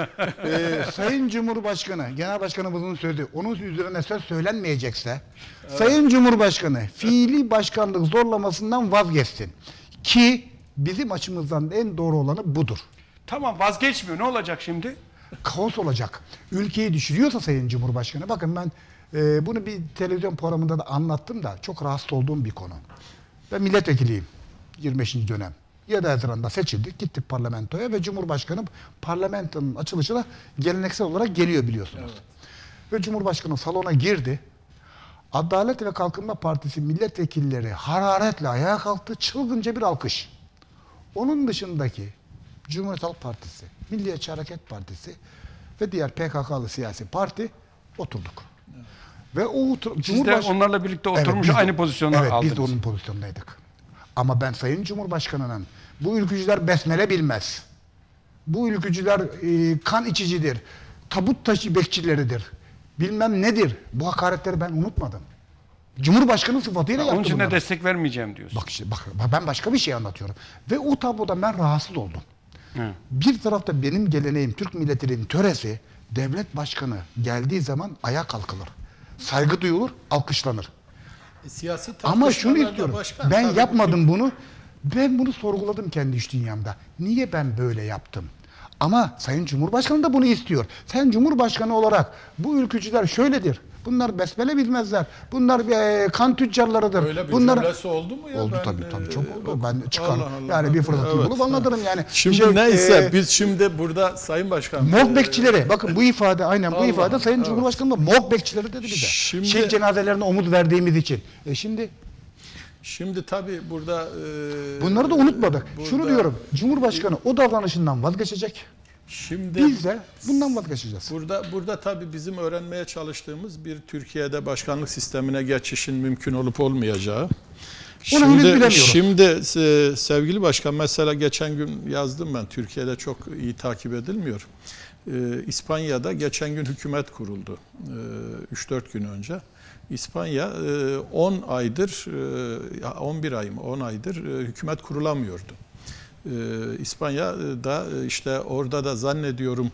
Sayın Cumhurbaşkanı, Genel Başkanımızın sözü, onun üzerine söz söylenmeyecekse, Sayın Cumhurbaşkanı fiili başkanlık zorlamasından vazgeçsin. Ki bizim açımızdan en doğru olanı budur. Tamam vazgeçmiyor. Ne olacak şimdi? Kaos olacak. Ülkeyi düşürüyorsa Sayın Cumhurbaşkanı, bakın ben bunu bir televizyon programında da anlattım da çok rahatsız olduğum bir konu. Ben milletvekiliyim. 25. dönem. 7 Haziran'da seçildik, gittik parlamentoya ve Cumhurbaşkanı parlamentonun açılışına geleneksel olarak geliyor biliyorsunuz. Evet. Ve Cumhurbaşkanı salona girdi. Adalet ve Kalkınma Partisi milletvekilleri hararetle ayağa kalktı, çılgınca bir alkış. Onun dışındaki Cumhuriyet Halk Partisi, Milliyetçi Hareket Partisi ve diğer PKK'lı siyasi parti oturduk. Evet. Ve o Siz de onlarla birlikte oturmuş evet, aynı pozisyonu aldınız. Evet, biz de onun pozisyondaydık. Ama ben Sayın Cumhurbaşkanı'nın bu ülkücüler besmele bilmez. Bu ülkücüler kan içicidir. Tabut taşı bekçileridir. Bilmem nedir. Bu hakaretleri ben unutmadım. Cumhurbaşkanı sıfatıyla yaptı Onun için de bunları. destek vermeyeceğim diyorsun. Bak işte bak ben başka bir şey anlatıyorum. Ve o tabloda ben rahatsız oldum. Hı. Bir tarafta benim geleneğim, Türk milletinin töresi, devlet başkanı geldiği zaman ayağa kalkılır. Saygı duyulur, alkışlanır. Siyasi Ama şunu tartışmalarda istiyorum. başkan, Ben tabii yapmadım bunu. Ben bunu sorguladım kendi iç dünyamda. Niye ben böyle yaptım? Ama Sayın Cumhurbaşkanı da bunu istiyor. Sen Cumhurbaşkanı olarak bu ülkücüler şöyledir. Bunlar besmele bilmezler. Bunlar kan tüccarlarıdır. Öyle bir Bunlar cümlesi oldu mu ya? oldu Ben, tabii çok oldu. Ben çıkan Allah Allah. yani bir fırsatı Evet. bulup anlatırım yani. Şimdi neyse biz şimdi burada Sayın Başkan Morg bekçileri, bakın bu ifade aynen bu Allah ifade Allah, Sayın evet. Cumhurbaşkanı da morg bekçileri dedi bize. Şimdi- Şehit cenazelerine umut verdiğimiz için. Şimdi tabii burada Bunları da unutmadık. Şunu burada- diyorum. Cumhurbaşkanı o davranışından vazgeçecek. Şimdi Biz de bundan vazgeçeceğiz. burada tabii bizim öğrenmeye çalıştığımız bir Türkiye'de başkanlık sistemine geçişin mümkün olup olmayacağı. henüz bilemiyoruz. Şimdi sevgili başkan mesela geçen gün yazdım ben, Türkiye'de çok iyi takip edilmiyor. İspanya'da geçen gün hükümet kuruldu. 3-4 gün önce. İspanya 10 aydır, 11 ay mı 10 aydır hükümet kurulamıyordu. İspanya'da işte orada da zannediyorum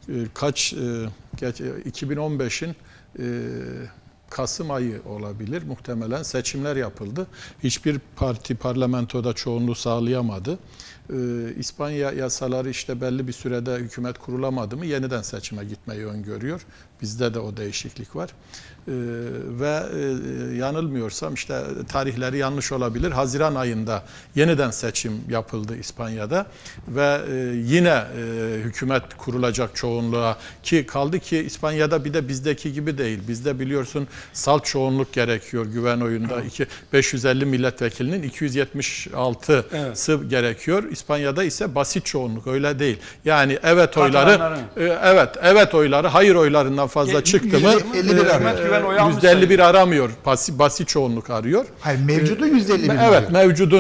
2015'in Kasım ayı olabilir muhtemelen seçimler yapıldı. Hiçbir parti parlamentoda çoğunluğu sağlayamadı. İspanya yasaları işte belli bir sürede hükümet kurulamadı mı yeniden seçime gitmeyi öngörüyor. Bizde de o değişiklik var. Ve yanılmıyorsam işte tarihleri yanlış olabilir. Haziran ayında yeniden seçim yapıldı İspanya'da ve yine hükümet kurulacak çoğunluğa ki kaldı ki İspanya'da bir de bizdeki gibi değil. Bizde biliyorsun salt çoğunluk gerekiyor güven oyunda. 550 milletvekilinin 276'sı gerekiyor. İspanya'da ise basit çoğunluk öyle değil. Yani evet oyları evet oyları hayır oylarından fazla çıktı mı? %51 aramıyor. Basit çoğunluk arıyor. Hayır, mevcudun %51. Evet,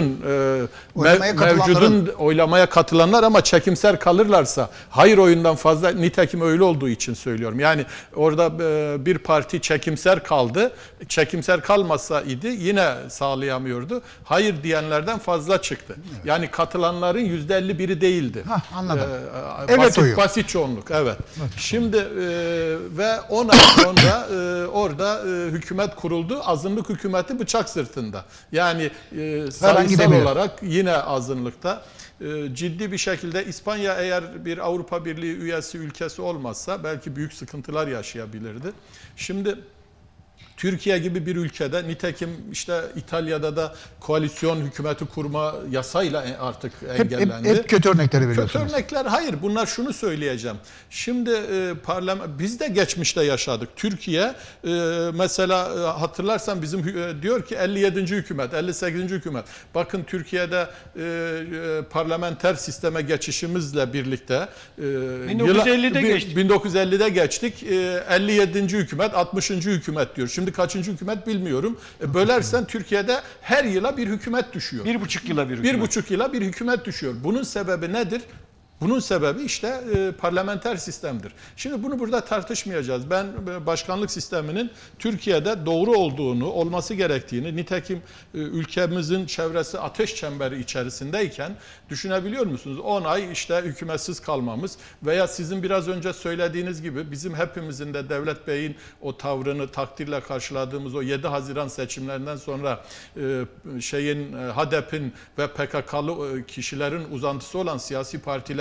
mevcudun oylamaya katılanlar ama çekimser kalırlarsa hayır oyundan fazla, nitekim öyle olduğu için söylüyorum. Yani orada bir parti çekimser kaldı. Çekimser kalmasa idi yine sağlayamıyordu. Hayır diyenlerden fazla çıktı. Evet. Yani katılanların %51'i değildi. Anladım. Basit çoğunluk. Evet. Şimdi ve 10 ay sonra orada hükümet kuruldu. Azınlık hükümeti bıçak sırtında. Yani sayısal olarak yine azınlıkta. Ciddi bir şekilde İspanya eğer bir Avrupa Birliği üyesi ülkesi olmazsa belki büyük sıkıntılar yaşayabilirdi. Şimdi Türkiye gibi bir ülkede nitekim işte İtalya'da da koalisyon hükümeti kurma yasayla artık engellendi. Hep kötü örnekleri veriyorsunuz. Kötü örnekler hayır. Bunlar şunu söyleyeceğim. Şimdi biz de geçmişte yaşadık. Türkiye mesela hatırlarsan bizim diyor ki 57. hükümet, 58. hükümet. Bakın Türkiye'de parlamenter sisteme geçişimizle birlikte 1950'de geçtik. 1950'de geçtik. 57. hükümet, 60. hükümet diyor. Şimdi kaçıncı hükümet bilmiyorum. Bölersen Türkiye'de her yıla bir hükümet düşüyor. 1,5 yıla bir hükümet. 1,5 yıla bir hükümet düşüyor. Bunun sebebi nedir? Bunun sebebi işte parlamenter sistemdir. Şimdi bunu burada tartışmayacağız. Ben başkanlık sisteminin Türkiye'de doğru olduğunu, olması gerektiğini, nitekim ülkemizin çevresi ateş çemberi içerisindeyken düşünebiliyor musunuz? 10 ay işte hükümetsiz kalmamız veya sizin biraz önce söylediğiniz gibi bizim hepimizin de Devlet Bey'in o tavrını takdirle karşıladığımız o 7 Haziran seçimlerinden sonra HDP'in ve PKK'lı kişilerin uzantısı olan siyasi partiler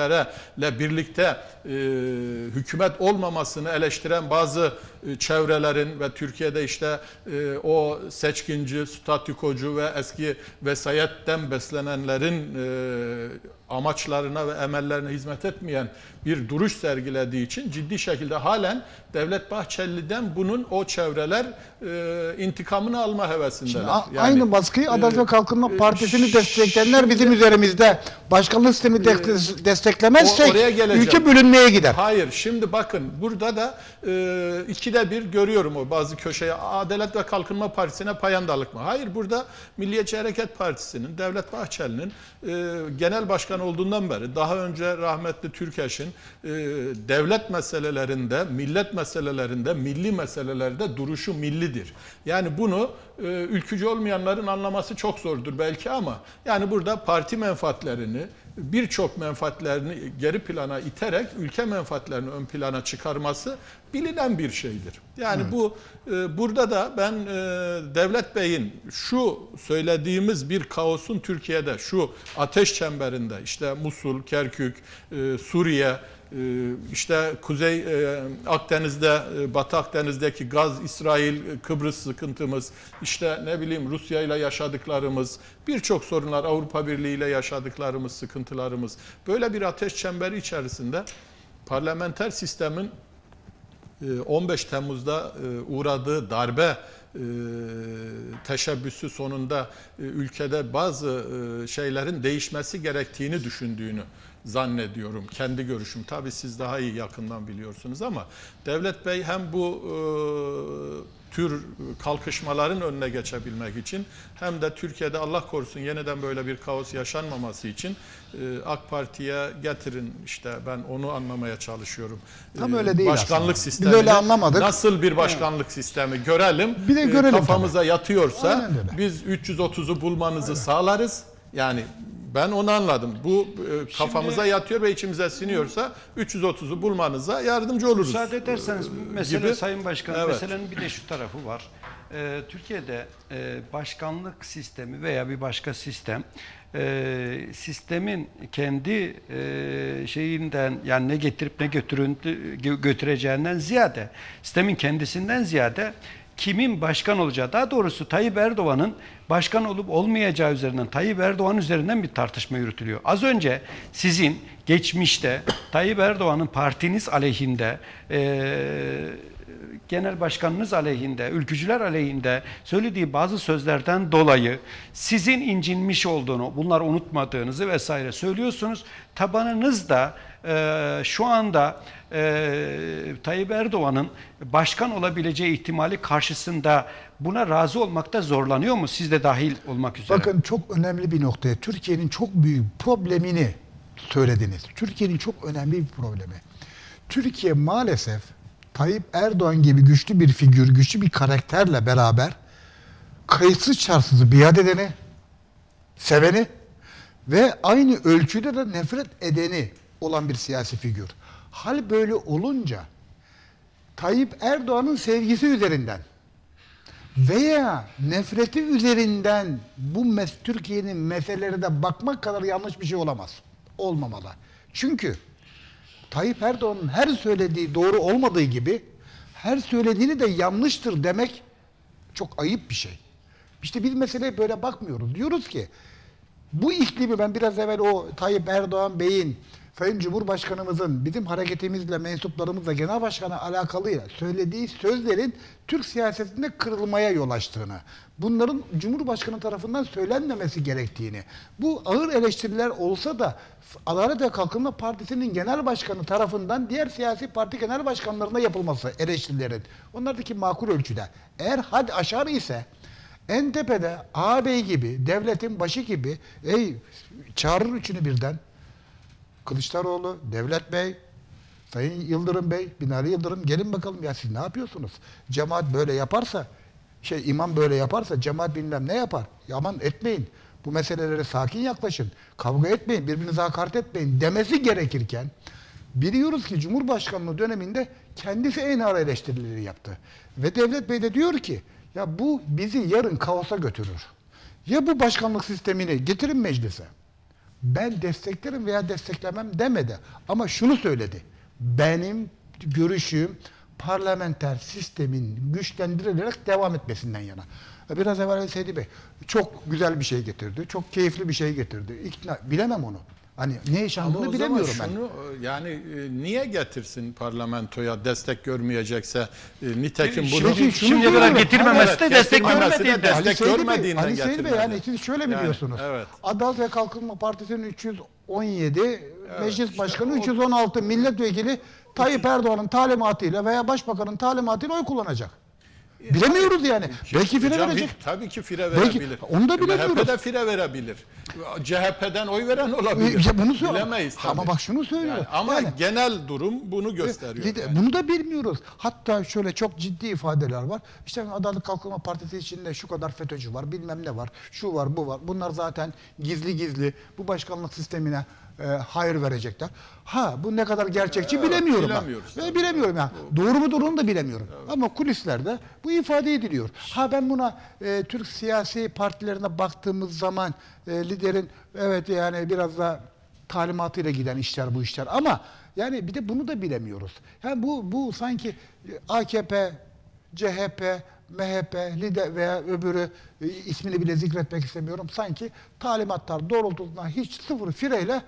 hükümetlerle birlikte hükümet olmamasını eleştiren bazı çevrelerin ve Türkiye'de işte o seçkinci, statükocu ve eski vesayetten beslenenlerin amaçlarına ve emellerine hizmet etmeyen bir duruş sergilediği için ciddi şekilde halen Devlet Bahçeli'den bunun o çevreler intikamını alma hevesindeler. Yani, aynı baskıyı Adalet ve Kalkınma Partisi'ni destekleyenler bizim üzerimizde. Başkanlık sistemi desteklemezsek ülke bölünmeye gider. Hayır, şimdi bakın burada da ikide bir görüyorum o bazı köşeye Adalet ve Kalkınma Partisi'ne payandalık mı? Hayır, burada Milliyetçi Hareket Partisi'nin, Devlet Bahçeli'nin genel başkan olduğundan beri daha önce rahmetli Türkeş'in devlet meselelerinde, millet meselelerinde, milli meselelerde duruşu millidir. Yani bunu ülkücü olmayanların anlaması çok zordur belki ama yani burada parti menfaatlerini, birçok menfaatlerini geri plana iterek ülke menfaatlerini ön plana çıkarması bilinen bir şeydir. Yani bu burada da ben Devlet Bey'in şu söylediğimiz bir kaosun Türkiye'de şu ateş çemberinde işte Musul, Kerkük, Suriye, işte Kuzey Akdeniz'de, Batı Akdeniz'deki gaz, İsrail, Kıbrıs sıkıntımız, işte ne bileyim Rusya ile yaşadıklarımız, birçok sorunlar, Avrupa Birliği ile yaşadıklarımız, sıkıntılarımız. Böyle bir ateş çemberi içerisinde parlamenter sistemin 15 Temmuz'da uğradığı darbe teşebbüsü sonunda ülkede bazı şeylerin değişmesi gerektiğini düşündüğünü zannediyorum. Kendi görüşüm. Tabii siz daha iyi yakından biliyorsunuz ama Devlet Bey hem bu tür kalkışmaların önüne geçebilmek için hem de Türkiye'de Allah korusun yeniden böyle bir kaos yaşanmaması için AK Parti'ye getirin işte ben onu anlamaya çalışıyorum. Tam öyle değil başkanlık aslında. sistemi. Biz öyle anlamadık. Nasıl bir başkanlık sistemi görelim. Bir de görelim kafamıza yatıyorsa Aynen öyle. biz 330'u bulmanızı sağlarız. Yani ben onu anladım. Bu kafamıza yatıyor ve içimize siniyorsa 330'u bulmanıza yardımcı oluruz. Müsaade ederseniz mesele gibi. Sayın Başkanım, Evet. meselenin bir de şu tarafı var. Türkiye'de başkanlık sistemi veya bir başka sistem sistemin kendi şeyinden yani ne getirip ne götüreceğinden ziyade sistemin kendisinden ziyade kimin başkan olacağı, daha doğrusu Tayyip Erdoğan'ın başkan olup olmayacağı üzerinden, Tayyip Erdoğan üzerinden bir tartışma yürütülüyor. Az önce sizin geçmişte Tayyip Erdoğan'ın partiniz aleyhinde, genel başkanınız aleyhinde, ülkücüler aleyhinde söylediği bazı sözlerden dolayı sizin incinmiş olduğunu, bunları unutmadığınızı vesaire söylüyorsunuz. Tabanınız da şu anda Tayyip Erdoğan'ın başkan olabileceği ihtimali karşısında buna razı olmakta zorlanıyor mu? Siz de dahil olmak üzere. Bakın çok önemli bir noktaya Türkiye'nin çok büyük problemini söylediniz. Türkiye'nin çok önemli bir problemi. Türkiye maalesef Tayyip Erdoğan gibi güçlü bir figür, güçlü bir karakterle beraber kayıtsız şartsız biat edeni, seveni ve aynı ölçüde de nefret edeni olan bir siyasi figür. Hal böyle olunca Tayyip Erdoğan'ın sevgisi üzerinden veya nefreti üzerinden bu Türkiye'nin meselelerine bakmak kadar yanlış bir şey olamaz. Olmamalı. Çünkü Tayyip Erdoğan'ın her söylediği doğru olmadığı gibi her söylediğini de yanlıştır demek çok ayıp bir şey. İşte biz meseleye böyle bakmıyoruz. Diyoruz ki bu iklimi ben biraz evvel o Tayyip Erdoğan Bey'in, Sayın Cumhurbaşkanımızın bizim hareketimizle, mensuplarımızla, genel başkanı alakalı söylediği sözlerin Türk siyasetinde kırılmaya yol açtığını, bunların Cumhurbaşkanı tarafından söylenmemesi gerektiğini, bu ağır eleştiriler olsa da Adalet ve Kalkınma Partisi'nin genel başkanı tarafından diğer siyasi parti genel başkanlarına yapılması eleştirilerin, onlardaki makul ölçüde. Eğer had aşar ise en tepede ağabey gibi, devletin başı gibi çağırır üçünü birden. Kılıçdaroğlu, Devlet Bey, Sayın Yıldırım Bey, Binali Yıldırım gelin bakalım ya siz ne yapıyorsunuz? Cemaat böyle yaparsa, imam böyle yaparsa cemaat bilmem ne yapar. Ya aman etmeyin. Bu meselelere sakin yaklaşın. Kavga etmeyin, birbirinize hakaret etmeyin demesi gerekirken biliyoruz ki Cumhurbaşkanlığı döneminde kendisi en ağır eleştirileri yaptı. Ve Devlet Bey de diyor ki ya bu bizi yarın kaosa götürür. Ya bu başkanlık sistemini getirin meclise. ben desteklerim veya desteklemem demedi. Ama şunu söyledi. Benim görüşüm parlamenter sistemin güçlendirilerek devam etmesinden yana. Biraz evvel Seydi Bey çok güzel bir şey getirdi. Çok keyifli bir şey getirdi. Bilemem onu. Hani ne yaşandığını bilemiyorum ben. Şunu, yani niye getirsin parlamentoya destek görmeyecekse? Nitekim bunu şimdiye kadar getirmemesi de destek görmediği destek görmediğinden Ali Seydi Bey, getirmedi. yani siz şöyle biliyorsunuz. Evet. Adalet ve Kalkınma Partisi'nin 317, Meclis Başkanı 316 milletvekili Tayyip Erdoğan'ın talimatıyla veya Başbakan'ın talimatıyla oy kullanacak. Bilemiyoruz yani. Belki fire Hocam, verecek. tabii ki fire Belki, verebilir. onu da bilemiyoruz. MHP de fire verebilir. CHP'den oy veren olabilir. Bunu söyle. Bilemeyiz tabii. Ama bak şunu söylüyor. Yani, ama Yani, genel durum bunu gösteriyor. Yani. bunu da bilmiyoruz. Hatta şöyle çok ciddi ifadeler var. İşte Adalet Kalkınma Partisi içinde şu kadar FETÖ'cü var, bilmem ne var, şu var, bu var. Bunlar zaten gizli bu başkanlık sistemine hayır verecekler. Bu ne kadar gerçekçi bilemiyorum ben. Bilemiyoruz. Bilemiyorum yani. Doğru mu onu da bilemiyorum. Ama kulislerde bu ifade ediliyor. Ben buna Türk siyasi partilerine baktığımız zaman liderin evet yani biraz da talimatıyla giden işler bu işler. Ama yani bir de bunu da bilemiyoruz. Yani bu sanki AKP, CHP, MHP, lider veya öbürü ismini bile zikretmek istemiyorum. Sanki talimatlar doğrultusunda hiç sıfır fireyle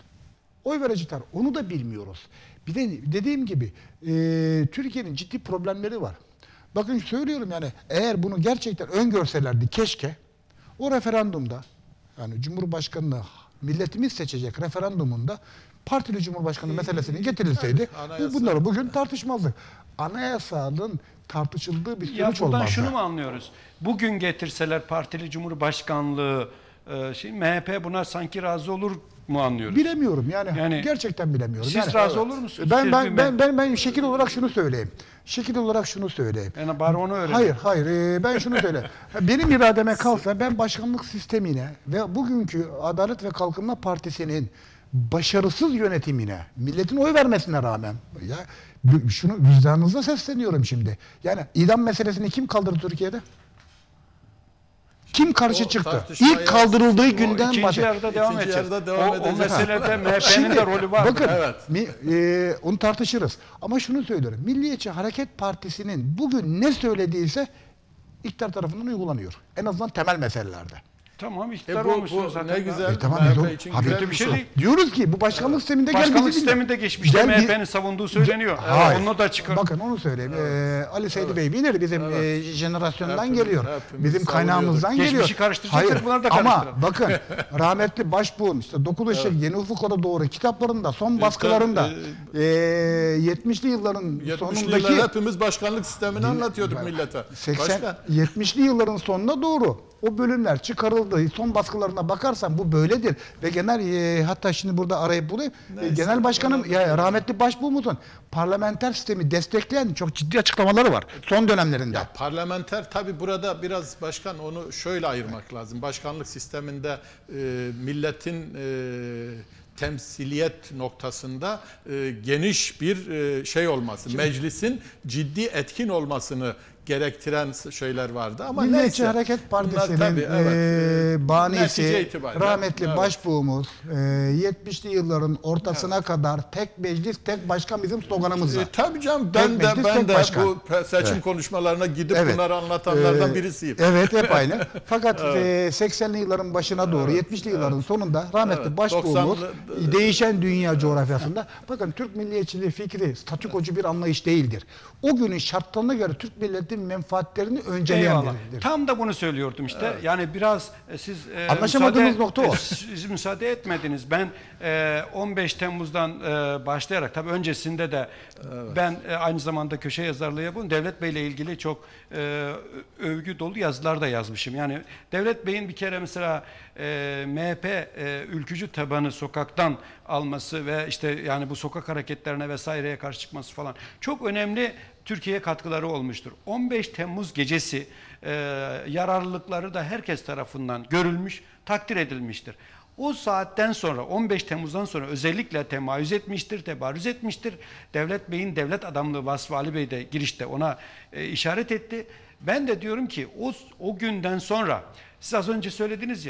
oy verecekler. Onu da bilmiyoruz. Bir de dediğim gibi Türkiye'nin ciddi problemleri var. Bakın söylüyorum yani eğer bunu gerçekten öngörselerdi keşke o referandumda yani Cumhurbaşkanı'nı milletimiz seçecek referandumunda partili Cumhurbaşkanı meselesini getirilseydi bunları bugün tartışmazdık. Anayasanın tartışıldığı bir süreç buradan olmazdı. şunu mu anlıyoruz? Bugün getirseler partili Cumhurbaşkanlığı MHP buna sanki razı olur mu anlıyoruz? Bilemiyorum yani gerçekten bilemiyorum. Siz razı olur musunuz? Ben şekil olarak şunu söyleyeyim. Yani bari onu öğrenin. Hayır. Ben şunu söyleyeyim. Benim irademe kalsa ben başkanlık sistemine ve bugünkü Adalet ve Kalkınma Partisi'nin başarısız yönetimine, milletin oy vermesine rağmen ya şunu vicdanınıza sesleniyorum şimdi. Yani idam meselesini kim kaldırdı Türkiye'de? Kim karşı çıktı? İlk kaldırıldığı günden ikinci yarıda devam edecek. O meselede MHP'nin de rolü var. Bakın, onu tartışırız. Ama şunu söylüyorum. Milliyetçi Hareket Partisi'nin bugün ne söylediyse iktidar tarafından uygulanıyor. En azından temel meselelerde. Tamam, iktidar olmuşsunuz zaten. Ne güzel. Tamam, Kötü bir şey değil. Diyoruz ki bu başkanlık sisteminde başkanlık sisteminde geçmişte MHP'nin savunduğu söyleniyor. Onu da çıkar. Bakın onu söyleyeyim. Ali Seydi Bey bilir bizim jenerasyondan geliyor. Bizim kaynağımızdan geliyor. Geçmişi karıştıracaklar, bunları da karıştıralım. Ama bakın rahmetli Başbuğ'un işte Dokul Işık Yeni Ufuklara Doğru kitaplarında son baskılarında 70'li yılların sonundaki hepimiz başkanlık sistemini anlatıyorduk millete. 70'li yılların sonuna doğru o bölümler çıkarıldı. Son baskılarına bakarsan bu böyledir. Ve genel hatta şimdi burada arayıp bulayım. Genel Başkanım rahmetli Başbuğ'umuzun parlamenter sistemi destekleyen çok ciddi açıklamaları var son dönemlerinde. Parlamenter tabi burada biraz başkan onu şöyle ayırmak lazım. Başkanlık sisteminde milletin temsiliyet noktasında geniş bir şey olması, meclisin ciddi etkin olmasını gerektiren şeyler vardı ama Milliyetçi Hareket Partisi'nin banisi rahmetli Başbuğumuz 70'li yılların ortasına kadar tek meclis tek başkan bizim sloganımızda. Tabii canım ben de bu seçim konuşmalarına gidip bunları anlatanlardan birisiyim. Evet hep aynı. Fakat 80'li yılların başına doğru 70'li yılların sonunda rahmetli Başbuğumuz değişen dünya coğrafyasında bakın Türk milliyetçiliği fikri statükocu bir anlayış değildir. O günün şartlarına göre Türk milleti menfaatlerini önceleyen biridir. Tam da bunu söylüyordum işte. Evet. Yani biraz siz anlaşamadığınız nokta o. Siz müsaade etmediniz. Ben 15 Temmuz'dan başlayarak tabii öncesinde de ben aynı zamanda köşe yazarlığı yapıyorum. Devlet Bey ile ilgili çok övgü dolu yazılar da yazmışım. Yani Devlet Bey'in bir kere mesela MHP ülkücü tabanı sokaktan alması ve işte yani bu sokak hareketlerine vesaireye karşı çıkması falan çok önemli Türkiye'ye katkıları olmuştur. 15 Temmuz gecesi yararlılıkları da herkes tarafından görülmüş, takdir edilmiştir. O saatten sonra 15 Temmuz'dan sonra özellikle temayüz etmiştir, tebarüz etmiştir. Devlet Bey'in devlet adamlığı vasfı Ali Bey de girişte ona işaret etti. Ben de diyorum ki o günden sonra siz az önce söylediniz ya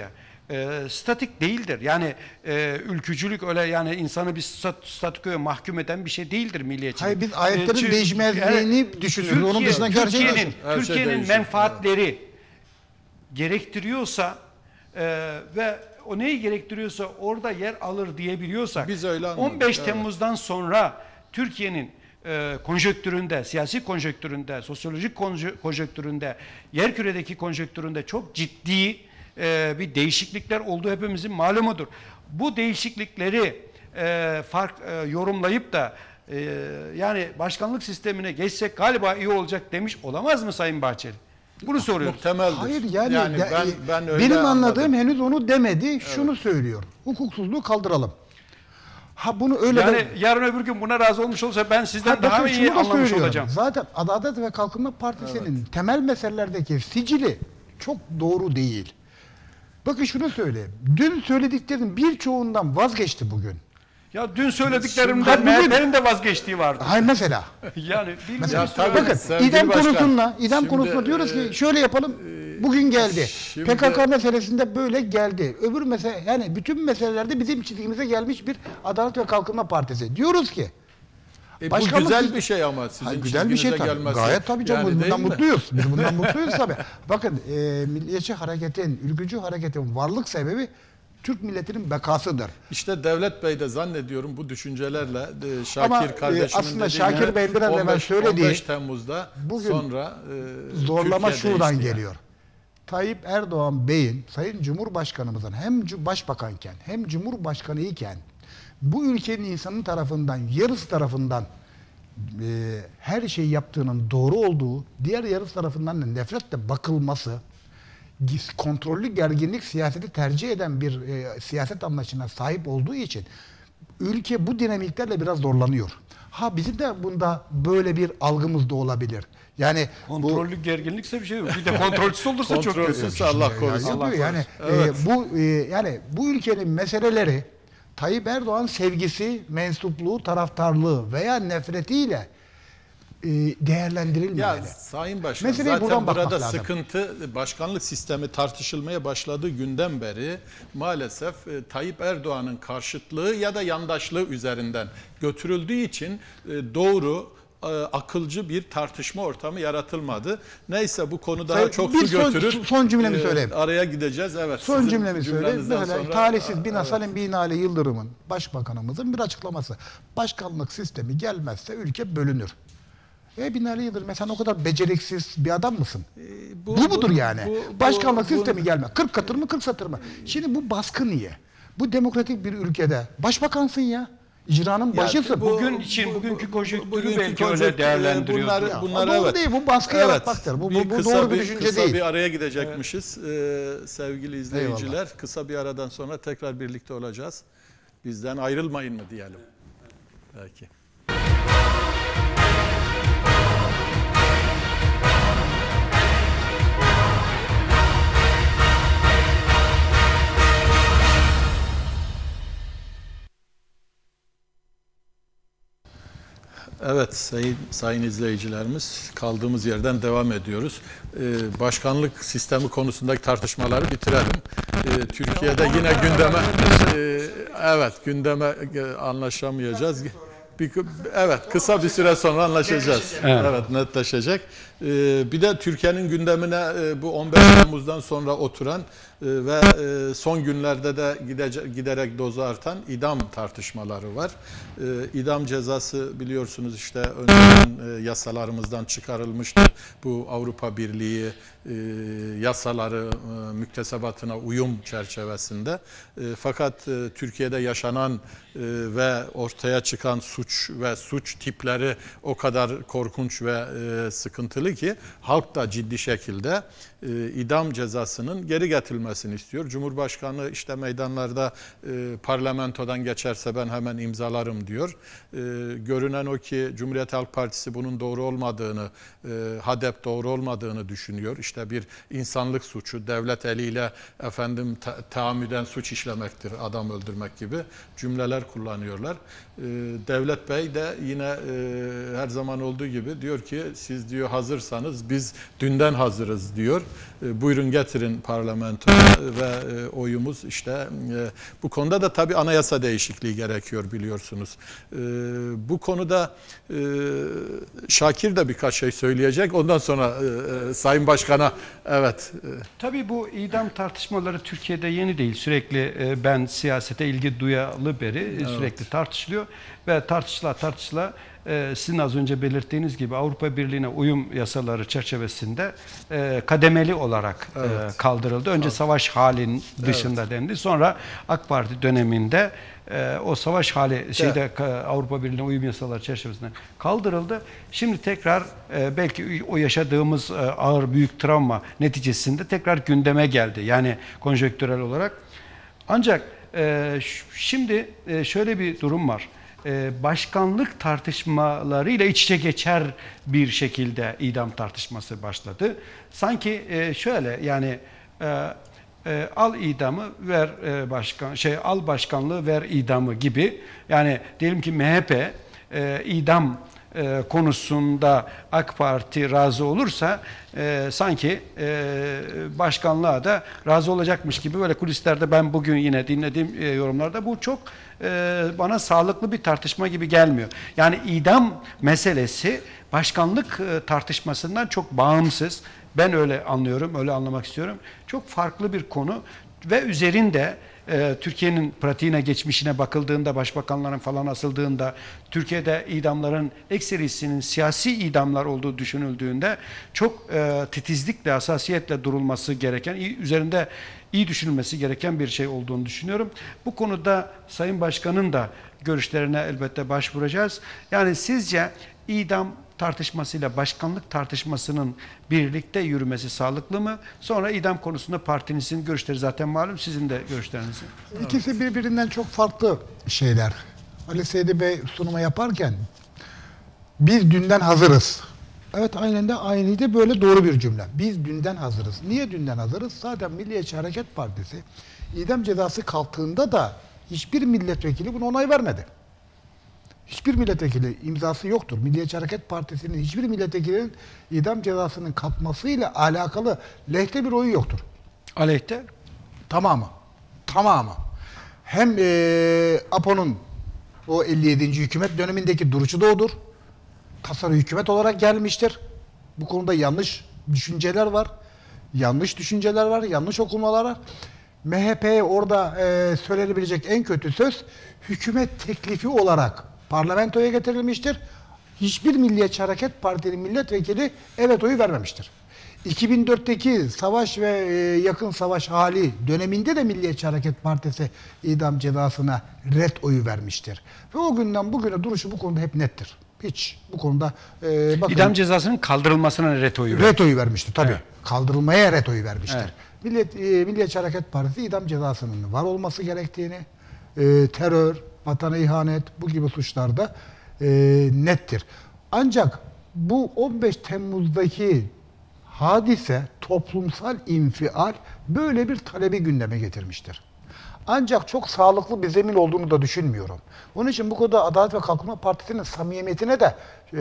statik değildir. Yani ülkücülük öyle yani insanı bir statükoya mahkum eden bir şey değildir milliyetçilik. Hayır, biz ayetlerin değişmezliğini düşünüyoruz. Onun dışında Türkiye'nin değişiyor. menfaatleri gerektiriyorsa ve o neyi gerektiriyorsa orada yer alır diyebiliyorsak, Biz öyle anladık, 15 evet. Temmuz'dan sonra Türkiye'nin konjonktüründe, siyasi konjonktüründe, sosyolojik konjonktüründe, yerküredeki konjonktüründe çok ciddi bir değişiklikler olduğu hepimizin malumudur. Bu değişiklikleri yorumlayıp da yani başkanlık sistemine geçsek galiba iyi olacak demiş olamaz mı Sayın Bahçeli? Bunu soruyoruz. Muhtemeldir. Hayır yani, ben öyle benim anladığım anladım. henüz onu demedi. Şunu söylüyor. Hukuksuzluğu kaldıralım. Ha bunu öyle Yani de... yarın öbür gün buna razı olmuş olsa ben sizden Ha, daha bakın iyi şunu da anlamış söylüyorum. olacağım. Zaten Adalet ve Kalkınma Partisi'nin temel meselelerdeki sicili çok doğru değil. Bakın şunu söyleyeyim. Dün söylediklerinin birçoğundan vazgeçti bugün. Ya dün Ha, söylediklerimden bugün- MHP'nin de vazgeçtiği vardı. Hayır mesela. Yani bilmiyorum. Mesela tabii, bakın sevgili idam başkan, idam şimdi, konusunda diyoruz ki şöyle yapalım. Bugün geldi. şimdi- PKK meselesinde böyle geldi. Öbür mesele yani bütün meselelerde bizim çizgimize gelmiş bir Adalet ve Kalkınma Partisi. Diyoruz ki Bu başkanlık- güzel bir şey ama sizin hayır, güzel bir şey çizginize tabii. gelmesi. Gayet tabii canım. Yani Biz bundan değil mi? mutluyuz. Biz bundan mutluyuz tabii. Bakın milliyetçi hareketin, ülkücü hareketin varlık sebebi Türk milletinin bekasıdır. İşte Devlet Bey de zannediyorum bu düşüncelerle Ama, Şakir kardeşimin aslında dediği Şakir gibi Bey'in biraz evvel söylediği 15 Temmuz'da bugün sonra zorlama Türkiye şuradan değişti yani. geliyor. Tayyip Erdoğan Bey'in, Sayın Cumhurbaşkanımızın hem başbakanken hem Cumhurbaşkanı iken bu ülkenin insanın tarafından, yarısı tarafından her şeyi yaptığının doğru olduğu, diğer yarısı tarafından da nefretle bakılması, kontrollü gerginlik siyaseti tercih eden bir siyaset anlayışına sahip olduğu için ülke bu dinamiklerle biraz zorlanıyor. Ha bizim de bunda böyle bir algımız da olabilir. Yani Kontrollü gerginlikse bir şey yok. Bir de kontrolsüz olursa çok kötü. Kontrolsüzse Allah korusun. yapıyor. Allah Yani yani bu ülkenin meseleleri Tayyip Erdoğan sevgisi, mensupluğu, taraftarlığı veya nefretiyle değerlendirilmemeli. Ya Sayın Başkan Meseleye buradan zaten bakmak burada lazım. sıkıntı başkanlık sistemi tartışılmaya başladığı günden beri maalesef Tayyip Erdoğan'ın karşıtlığı ya da yandaşlığı üzerinden götürüldüğü için doğru akılcı bir tartışma ortamı yaratılmadı. Neyse bu konu daha çok bir su götürür. son cümlemi söyleyeyim. Araya gideceğiz. Evet. Son sizin cümlemi söyleyeyim. cümlenizden Mesela sonra- talihsiz Binasalim Binali Yıldırım'ın, başbakanımızın bir açıklaması. Başkanlık sistemi gelmezse ülke bölünür. Binali Yıldırım sen o kadar beceriksiz bir adam mısın? Bu mudur yani? Başkanlık sistemi gelme. 40 katır mı 40 satır mı? Şimdi bu baskı niye? Bu demokratik bir ülkede başbakansın ya. İcranın başısın. Bugünkü konjonktürü belki öyle değerlendiriyoruz. Bunlar Ama o evet. değil, bu baskı yaratmaktır. Bu doğru bir düşünce kısa değil. bir araya gidecekmişiz. Sevgili izleyiciler, kısa bir aradan sonra tekrar birlikte olacağız. Bizden ayrılmayın mı diyelim. Belki. Evet sayın izleyicilerimiz kaldığımız yerden devam ediyoruz. Başkanlık sistemi konusundaki tartışmaları bitirelim. Türkiye'de yine gündeme anlaşamayacağız. Evet kısa bir süre sonra anlaşacağız. Evet netleşecek. Bir de Türkiye'nin gündemine bu 15 Temmuz'dan sonra oturan ve son günlerde de giderek dozu artan idam tartışmaları var. İdam cezası biliyorsunuz işte önceden yasalarımızdan çıkarılmıştı. Bu Avrupa Birliği yasaları müktesebatına uyum çerçevesinde. Fakat Türkiye'de yaşanan ve ortaya çıkan suç ve suç tipleri o kadar korkunç ve sıkıntılı ki halk da ciddi şekilde idam cezasının geri getirilmesini istiyor. Cumhurbaşkanı işte meydanlarda parlamentodan geçerse ben hemen imzalarım diyor. Görünen o ki Cumhuriyet Halk Partisi bunun doğru olmadığını, HADEP doğru olmadığını düşünüyor. İşte bir insanlık suçu, devlet eliyle tahammüden suç işlemektir, adam öldürmek gibi cümleler kullanıyorlar. Devlet Bey de yine her zaman olduğu gibi diyor ki siz diyor hazırsanız biz dünden hazırız diyor. Buyurun getirin parlamentoya. ve oyumuz işte bu konuda da tabii anayasa değişikliği gerekiyor biliyorsunuz. Bu konuda Şakir de birkaç şey söyleyecek. Ondan sonra Sayın Başkan'a evet. Tabii bu idam tartışmaları Türkiye'de yeni değil. Sürekli ben siyasete ilgi duyalı beri sürekli tartışılıyor ve tartışıla sizin az önce belirttiğiniz gibi Avrupa Birliği'ne uyum yasaları çerçevesinde kademeli olarak kaldırıldı. Önce savaş halinin dışında dendi. Sonra AK Parti döneminde o savaş hali Avrupa Birliği'ne uyum yasaları çerçevesinde kaldırıldı. Şimdi tekrar belki o yaşadığımız ağır büyük travma neticesinde tekrar gündeme geldi. Yani konjonktürel olarak. Ancak şimdi şöyle bir durum var. Başkanlık tartışmalarıyla iç içe geçer bir şekilde idam tartışması başladı. Sanki şöyle yani al idamı ver al başkanlığı ver idamı gibi. Yani diyelim ki MHP idam konusunda AK Parti razı olursa sanki başkanlığa da razı olacakmış gibi böyle kulislerde ben bugün yine dinlediğim yorumlarda bu çok bana sağlıklı bir tartışma gibi gelmiyor. Yani idam meselesi başkanlık tartışmasından çok bağımsız. Ben öyle anlıyorum, öyle anlamak istiyorum. Çok farklı bir konu ve üzerinde Türkiye'nin pratiğine, geçmişine bakıldığında, başbakanların falan asıldığında, Türkiye'de idamların ekserisinin siyasi idamlar olduğu düşünüldüğünde çok titizlikle, hassasiyetle durulması gereken, üzerinde iyi düşünülmesi gereken bir şey olduğunu düşünüyorum. Bu konuda Sayın Başkan'ın da görüşlerine elbette başvuracağız. Yani sizce idam tartışmasıyla başkanlık tartışmasının birlikte yürümesi sağlıklı mı? Sonra idam konusunda partinizin görüşleri zaten malum, sizin de görüşleriniz. İkisi birbirinden çok farklı şeyler. Ali Seydi Bey sunuma yaparken biz dünden hazırız. Evet aynen de aynıydı, böyle doğru bir cümle. Biz dünden hazırız. Niye dünden hazırız? Zaten Milliyetçi Hareket Partisi idam cezası kalktığında da hiçbir milletvekili buna onay vermedi. Hiçbir milletvekili imzası yoktur. Milliyetçi Hareket Partisi'nin hiçbir milletvekilinin idam cezasının kalkmasıyla alakalı lehte bir oyu yoktur. Aleyhte? Tamamı. Tamamı. Hem APO'nun o 57. hükümet dönemindeki duruşu da odur. Tasarı hükümet olarak gelmiştir. Bu konuda yanlış düşünceler var. Yanlış düşünceler var, yanlış okumalar var. MHP'ye orada söylenebilecek en kötü söz hükümet teklifi olarak parlamentoya getirilmiştir. Hiçbir Milliyetçi Hareket Partisi'nin milletvekili evet oyu vermemiştir. 2004'teki savaş ve yakın savaş hali döneminde de Milliyetçi Hareket Partisi idam cezasına red oyu vermiştir. Ve o günden bugüne duruşu bu konuda hep nettir. Hiç bu konuda bakın, İdam cezasının kaldırılmasına ret oyu red oyu vermiştir tabii. Evet. Kaldırılmaya red oyu vermiştir. Evet. Milliyetçi Hareket Partisi idam cezasının var olması gerektiğini, terör, vatana ihanet bu gibi suçlarda nettir. Ancak bu 15 Temmuz'daki hadise, toplumsal infial böyle bir talebi gündeme getirmiştir. Ancak çok sağlıklı bir zemin olduğunu da düşünmüyorum. Onun için bu konuda Adalet ve Kalkınma Partisi'nin samimiyetine de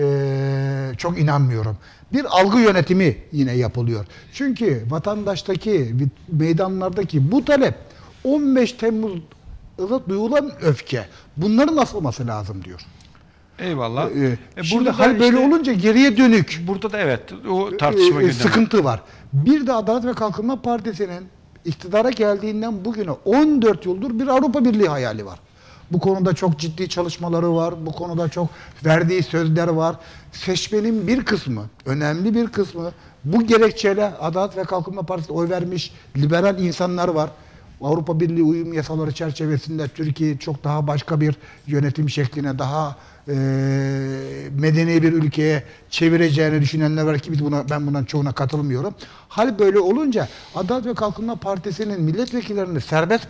çok inanmıyorum. Bir algı yönetimi yine yapılıyor. Çünkü vatandaştaki, meydanlardaki bu talep 15 Temmuz'da duyulan öfke. Bunların asılması lazım diyor. Eyvallah. Şimdi burada hal böyle işte, olunca geriye dönük burada da evet o tartışma gündemi. sıkıntı var. Bir de Adalet ve Kalkınma Partisi'nin iktidara geldiğinden bugüne 14 yıldır bir Avrupa Birliği hayali var. Bu konuda çok ciddi çalışmaları var. Bu konuda çok verdiği sözler var. Seçmenin bir kısmı, önemli bir kısmı bu gerekçeyle Adalet ve Kalkınma Partisi'ne oy vermiş liberal insanlar var. Avrupa Birliği uyum yasaları çerçevesinde Türkiye çok daha başka bir yönetim şekline, daha medeni bir ülkeye çevireceğini düşünenler var ki ben bundan çoğuna katılmıyorum. Hal böyle olunca Adalet ve Kalkınma Partisi'nin milletvekillerini serbest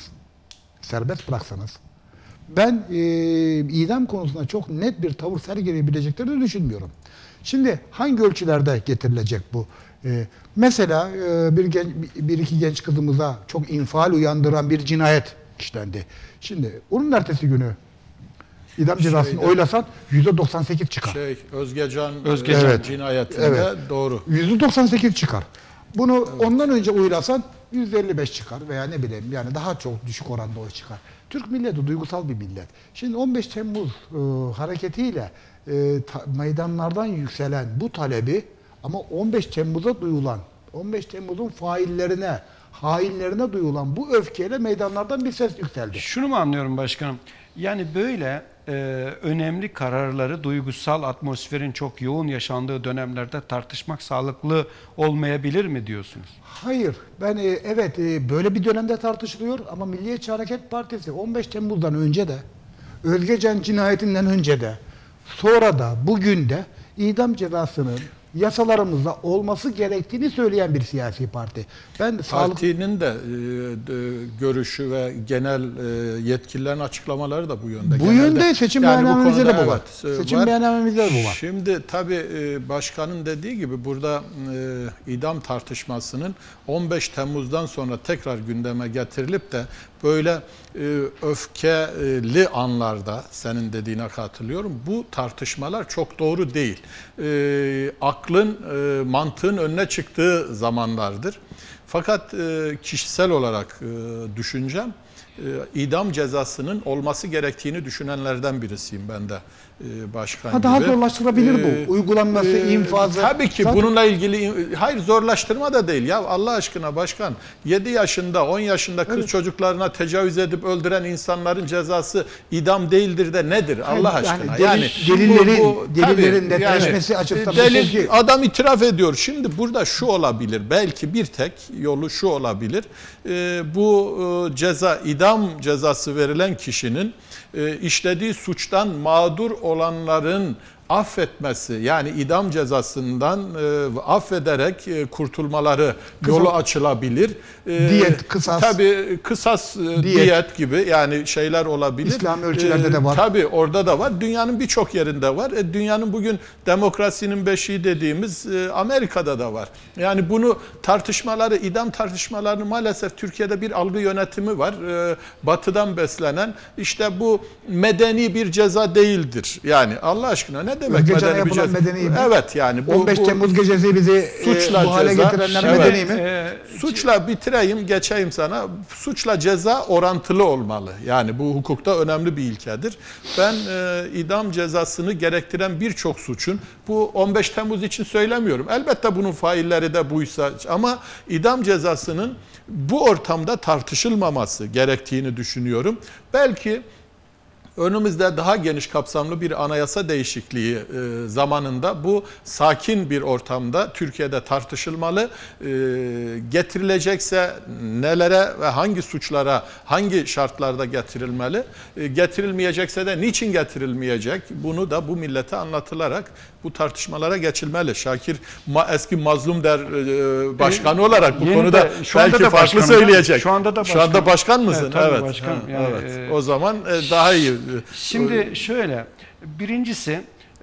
bıraksanız ben idam konusunda çok net bir tavır sergileyebileceklerini düşünmüyorum. Şimdi hangi ölçülerde getirilecek bu? Mesela bir iki genç kızımıza çok infial uyandıran bir cinayet işlendi. Şimdi onun ertesi günü idam cezasını oylasan %98 çıkar. Özgecan Evet. cinayetinde Evet. doğru. %98 çıkar. Bunu ondan önce uyrasan %55 çıkar veya ne bileyim yani daha çok düşük oranda oy çıkar. Türk milleti duygusal bir millet. Şimdi 15 Temmuz hareketiyle meydanlardan yükselen bu talebi ama 15 Temmuz'a duyulan, 15 Temmuz'un faillerine, hainlerine duyulan bu öfkeyle meydanlardan bir ses yükseldi. Şunu mu anlıyorum başkanım? Yani böyle önemli kararları duygusal atmosferin çok yoğun yaşandığı dönemlerde tartışmak sağlıklı olmayabilir mi diyorsunuz? Hayır, ben evet böyle bir dönemde tartışılıyor ama Milliyetçi Hareket Partisi 15 Temmuz'dan önce de, Özgecan cinayetinden önce de, sonra da, bugün de idam cezasının yasalarımızda olması gerektiğini söyleyen bir siyasi parti. Ben Partinin de görüşü ve genel yetkililerin açıklamaları da bu yönde. Bu Genelde, yönde seçim beyannamemizde de bu var. Seçim var. beyannamemizde de bu var. Şimdi tabii başkanın dediği gibi burada idam tartışmasının 15 Temmuz'dan sonra tekrar gündeme getirilip de böyle öfkeli anlarda, senin dediğine katılıyorum, bu tartışmalar çok doğru değil. Aklın, mantığın önüne çıktığı zamanlardır. Fakat kişisel olarak düşüncem, idam cezasının olması gerektiğini düşünenlerden birisiyim ben de başkan gibi. Daha zorlaştırabilir bu. Uygulanması, infazı. Tabii ki bununla ilgili, hayır zorlaştırma da değil. Ya Allah aşkına başkan, 7 yaşında, 10 yaşında kız çocuklarına tecavüz edip öldüren insanların cezası idam değildir de nedir Allah aşkına? Delillerin netleşmesi açısından adam itiraf ediyor. Şimdi burada şu olabilir. Belki bir tek yolu şu olabilir. Bu idam cezası verilen kişinin işlediği suçtan mağdur olanların affetmesi, yani idam cezasından affederek kurtulmaları yolu açılabilir. Diyet, kısas. Tabii kısas, diyet gibi yani şeyler olabilir. İslam ölçülerde de var. Tabii orada da var. Dünyanın birçok yerinde var. Dünyanın bugün demokrasinin beşiği dediğimiz Amerika'da da var. Yani bunu idam tartışmalarını maalesef Türkiye'de bir algı yönetimi var. Batıdan beslenen, işte bu medeni bir ceza değildir. Yani Allah aşkına ne demek medeni bir ceza? Medeni mi? Evet yani. 15 Temmuz gecesi bizi bu hale getirenler medeni mi? Suçla bitireyim, geçeyim sana. Suçla ceza orantılı olmalı. Yani bu hukukta önemli bir ilkedir. Ben idam cezasını gerektiren birçok suçun, bu 15 Temmuz için söylemiyorum. Elbette bunun failleri de buysa ama idam cezasının bu ortamda tartışılmaması gerektiğini düşünüyorum. Belki önümüzde daha geniş kapsamlı bir anayasa değişikliği zamanında bu sakin bir ortamda Türkiye'de tartışılmalı. Getirilecekse nelere ve hangi suçlara, hangi şartlarda getirilmeli? Getirilmeyecekse de niçin getirilmeyecek? Bunu da bu millete anlatılarak bu tartışmalara geçilmeli. Şakir eski mazlum der başkanı olarak bu konuda belki farklı söyleyecek. Şu anda başkan mısın? Evet. Başkan. Evet. O zaman daha iyi. Şimdi şöyle, birincisi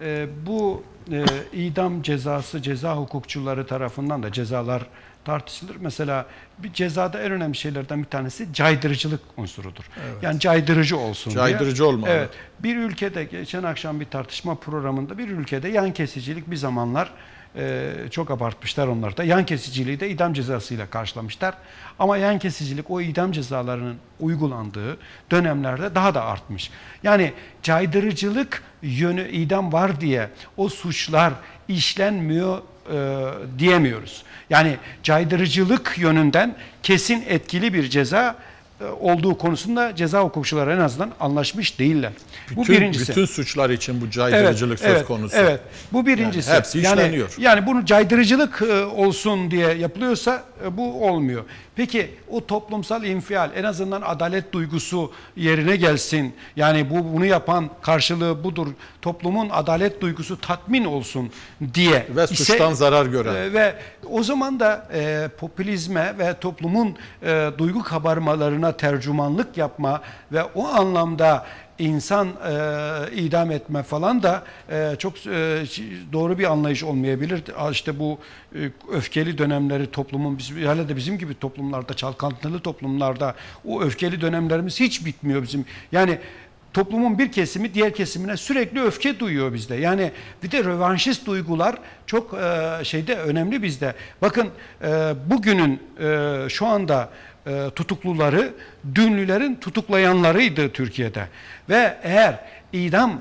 bu idam cezası, ceza hukukçuları tarafından da cezalar tartışılır. Mesela bir cezada en önemli şeylerden bir tanesi caydırıcılık unsurudur. Evet. Yani caydırıcı olsun diye. Caydırıcı olmalı. Evet. Bir ülkede, geçen akşam bir tartışma programında bir ülkede yan kesicilik bir zamanlar çok abartmışlar onlar da. Yan kesiciliği de idam cezasıyla karşılamışlar. Ama yan kesicilik o idam cezalarının uygulandığı dönemlerde daha da artmış. Yani caydırıcılık yönü idam var diye o suçlar işlenmiyor diyemiyoruz. Yani caydırıcılık yönünden kesin etkili bir ceza olduğu konusunda ceza hukukçuları en azından anlaşmış değiller. Bu birincisi. Bütün suçlar için bu caydırıcılık söz konusu. Evet. Bu birincisi. Yani hepsi işleniyor. Yani bunu caydırıcılık olsun diye yapılıyorsa bu olmuyor. Peki o toplumsal infial, en azından adalet duygusu yerine gelsin. Yani bunu yapan karşılığı budur. Toplumun adalet duygusu tatmin olsun diye. Ve suçtan zarar gören. Ve o zaman da popülizme ve toplumun duygu kabarmalarına tercümanlık yapma ve o anlamda insan idam etme falan da çok doğru bir anlayış olmayabilir. İşte bu öfkeli dönemleri toplumun, hele de bizim gibi toplumlarda, çalkantılı toplumlarda o öfkeli dönemlerimiz hiç bitmiyor bizim. Yani toplumun bir kesimi diğer kesimine sürekli öfke duyuyor bizde. Yani bir de rövanşist duygular çok önemli bizde. Bakın bugünün şu anda tutukluları dünlülerin tutuklayanlarıydı Türkiye'de. Ve eğer idam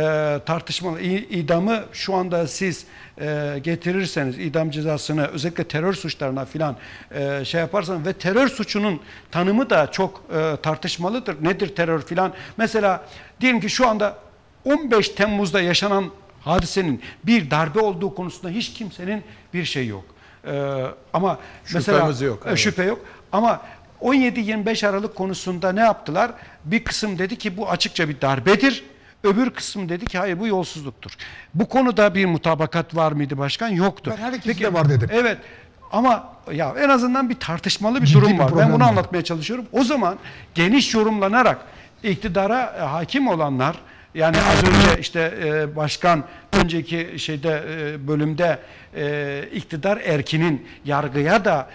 idamı şu anda siz getirirseniz, idam cezasını özellikle terör suçlarına filan yaparsanız ve terör suçunun tanımı da çok tartışmalıdır. Nedir terör filan? Mesela diyelim ki şu anda 15 Temmuz'da yaşanan hadisenin bir darbe olduğu konusunda hiç kimsenin bir şey yok. Ama Şüphemiz yok. Evet. Şüphe yok. Ama 17-25 Aralık konusunda ne yaptılar? Bir kısım dedi ki bu açıkça bir darbedir. Öbür kısım dedi ki hayır bu yolsuzluktur. Bu konuda bir mutabakat var mıydı başkan? Yoktu. Ben her ikisi de var dedim. Evet ama ya en azından bir tartışmalı bir Ciddi durum bir var. problem Ben bunu var. anlatmaya çalışıyorum. O zaman geniş yorumlanarak iktidara hakim olanlar, yani az önce işte başkan önceki bölümde iktidar erkinin yargıya da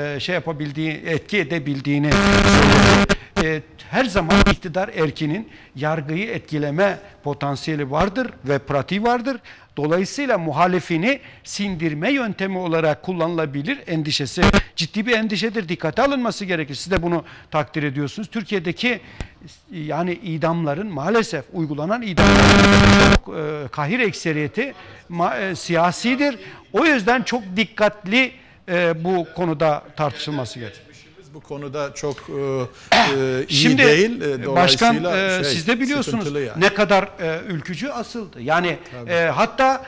etki edebildiğini söyledi. Her zaman iktidar erkinin yargıyı etkileme potansiyeli vardır ve pratiği vardır. Dolayısıyla muhalefini sindirme yöntemi olarak kullanılabilir endişesi ciddi bir endişedir. Dikkate alınması gerekir. Siz de bunu takdir ediyorsunuz. Türkiye'deki yani idamların maalesef uygulanan idamların çok kahir ekseriyeti siyasidir. O yüzden çok dikkatli bu konuda tartışılması gerekir. Bu konuda çok iyi Şimdi, değil. Başkan Dolayısıyla siz de biliyorsunuz yani. ne kadar ülkücü asıldı. Yani hatta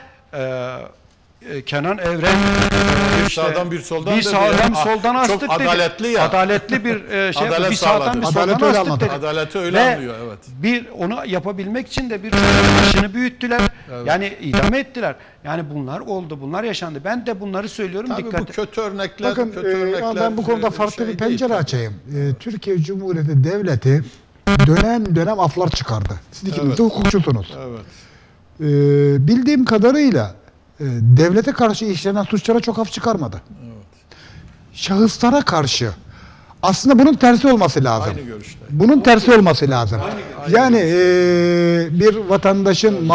Kenan Evren bir sağdan bir soldan bir sağdan soldan astık çok adaletli dedi. ya. Adaletli bir Adalet bir sağdan bir sağladı. soldan Adalet öyle astık anladı. dedi. Adaleti öyle Ve anlıyor, evet. bir onu yapabilmek için de bir başını büyüttüler. Evet. Yani idame ettiler. Yani bunlar oldu. Bunlar yaşandı. Ben de bunları söylüyorum. Tabii dikkat. bu kötü örnekler. Bakın kötü örnekler ben bu konuda farklı şey bir değil pencere tabii. açayım. Türkiye Cumhuriyeti Devleti dönem dönem aflar çıkardı. Siz ikiniz de hukukçusunuz. Evet. Bildiğim kadarıyla devlete karşı işlenen suçlara çok af çıkarmadı. Evet. Şahıslara karşı aslında bunun tersi olması lazım. Aynı görüşte. Bunun tersi olması lazım. Yani bir vatandaşın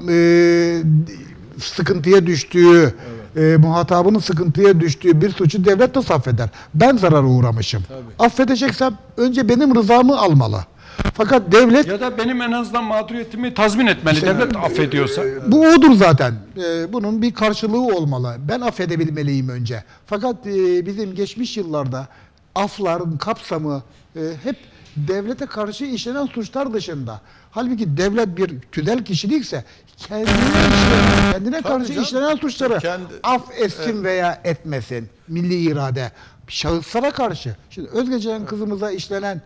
sıkıntıya düştüğü, muhatabının sıkıntıya düştüğü bir suçu devlet de affeder. Ben zarara uğramışım. Tabii. Affedeceksem önce benim rızamı almalı. Fakat devlet Ya da benim en azından mağduriyetimi tazmin etmeli. Devlet affediyorsa. bu odur zaten. Bunun bir karşılığı olmalı. Ben affedebilmeliyim önce. Fakat bizim geçmiş yıllarda afların kapsamı hep devlete karşı işlenen suçlar dışında. Halbuki devlet bir tüzel kişilikse kendine karşı canım. işlenen suçları Kendi- af etsin veya etmesin. Milli irade. Şahıslara karşı. Şimdi Özgecan kızımıza işlenen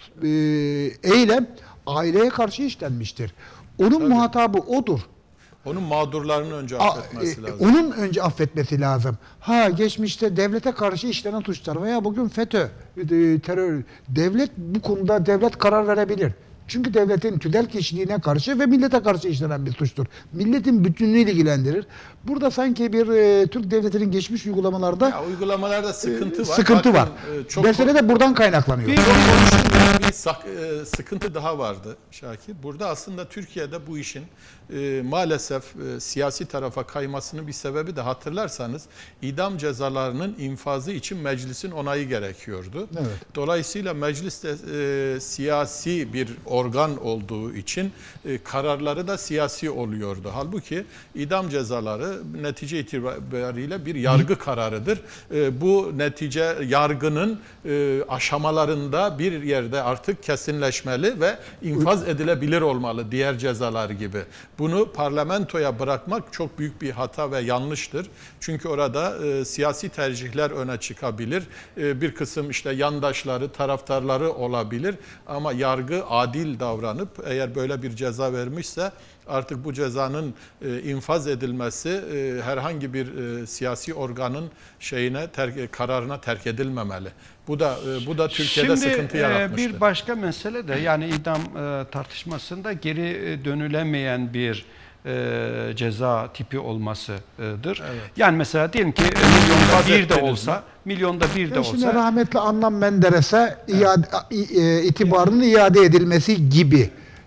eylem aileye karşı işlenmiştir. Onun muhatabı odur. Onun mağdurlarını önce affetmesi lazım. Onun önce affetmesi lazım. Geçmişte devlete karşı işlenen suçlar veya bugün FETÖ, terör, devlet devlet karar verebilir. Çünkü devletin tüzel kişiliğine karşı ve millete karşı işlenen bir suçtur. Milletin bütünlüğü ilgilendirir. Burada sanki bir Türk devletinin geçmiş uygulamalarda Ya, uygulamalarda sıkıntı var. sıkıntı var. Bakın, çok Mesele de buradan kaynaklanıyor. Çok konuşulmayan bir sıkıntı daha vardı Şakir. Burada aslında Türkiye'de bu işin maalesef siyasi tarafa kaymasının bir sebebi de hatırlarsanız idam cezalarının infazı için meclisin onayı gerekiyordu. Evet. Dolayısıyla meclis de siyasi bir organ olduğu için kararları da siyasi oluyordu. Halbuki idam cezaları netice itibariyle bir yargı kararıdır. Bu netice yargının aşamalarında bir yerde artık kesinleşmeli ve infaz edilebilir olmalı diğer cezalar gibi. Bunu parlamentoya bırakmak çok büyük bir hata ve yanlıştır. Çünkü orada siyasi tercihler öne çıkabilir. Bir kısım işte yandaşları, taraftarları olabilir. Ama yargı adil davranıp eğer böyle bir ceza vermişse artık bu cezanın infaz edilmesi herhangi bir siyasi organın kararına terk edilmemeli. Bu da Türkiye'de sıkıntı yaratmıştır. Bir başka mesele de yani idam tartışmasında geri dönülemeyen bir ceza tipi olmasıdır. Evet. Yani mesela diyelim ki milyonda bir de Şimdi olsa rahmetli Adnan Menderes'e itibarının iade edilmesi gibi.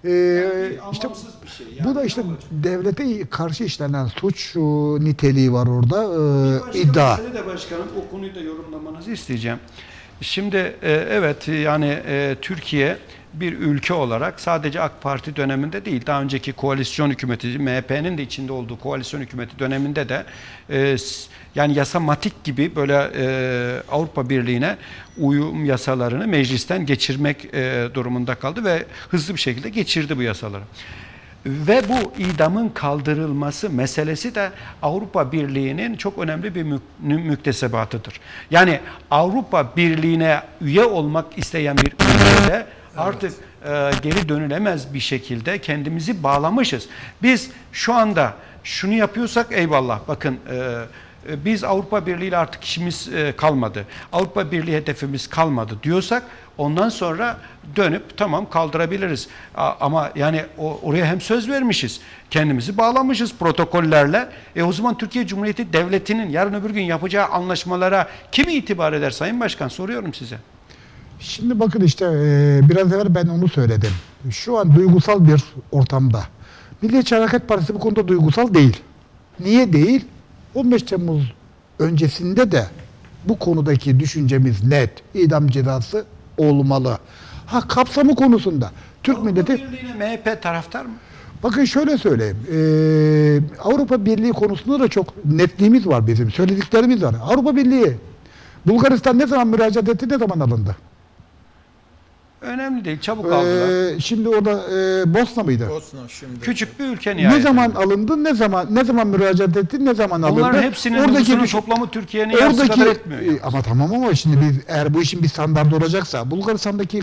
işte anlamsız bir şey. bu da işte devlete karşı işlenen suç niteliği var orada. İddia. Başka bir mesele de başkanım, o konuyu da yorumlamanızı isteyeceğim. Şimdi evet, yani Türkiye bir ülke olarak sadece AK Parti döneminde değil, daha önceki koalisyon hükümeti, MHP'nin de içinde olduğu koalisyon hükümeti döneminde de yani yasamatik gibi böyle Avrupa Birliği'ne uyum yasalarını meclisten geçirmek durumunda kaldı ve hızlı bir şekilde geçirdi bu yasaları. Ve bu idamın kaldırılması meselesi de Avrupa Birliği'nin çok önemli bir müktesebatıdır. Yani Avrupa Birliği'ne üye olmak isteyen bir ülkede artık geri dönülemez bir şekilde kendimizi bağlamışız. Biz şu anda şunu yapıyorsak eyvallah, bakın biz Avrupa Birliği ile artık işimiz kalmadı, Avrupa Birliği hedefimiz kalmadı diyorsak ondan sonra dönüp tamam kaldırabiliriz. Ama yani oraya hem söz vermişiz, kendimizi bağlamışız protokollerle. O zaman Türkiye Cumhuriyeti Devleti'nin yarın öbür gün yapacağı anlaşmalara kim itibar eder Sayın Başkan, soruyorum size. Şimdi bakın işte biraz evvel ben onu söyledim. Şu an duygusal bir ortamda. Milliyetçi Hareket Partisi bu konuda duygusal değil. Niye değil? 15 Temmuz öncesinde de bu konudaki düşüncemiz net. İdam cezası olmalı. Ha, kapsamı konusunda Türk milleti... Avrupa Birliği'ne MHP taraftar mı? Bakın şöyle söyleyeyim. Avrupa Birliği konusunda da çok netliğimiz var bizim. Söylediklerimiz var. Avrupa Birliği, Bulgaristan ne zaman müracaat etti, ne zaman alındı? Önemli değil, çabuk aldılar. Şimdi orada Bosna mıydı? Bosna şimdi. Küçük bir ülke nihayet. Ne zaman alındı, ne zaman müracaat etti, ne zaman alındı? Onların hepsinin nüfusunun toplamı Türkiye'nin yarısı kadar etmiyor. Ama tamam, ama şimdi eğer bu işin bir standardı olacaksa, Bulgaristan'daki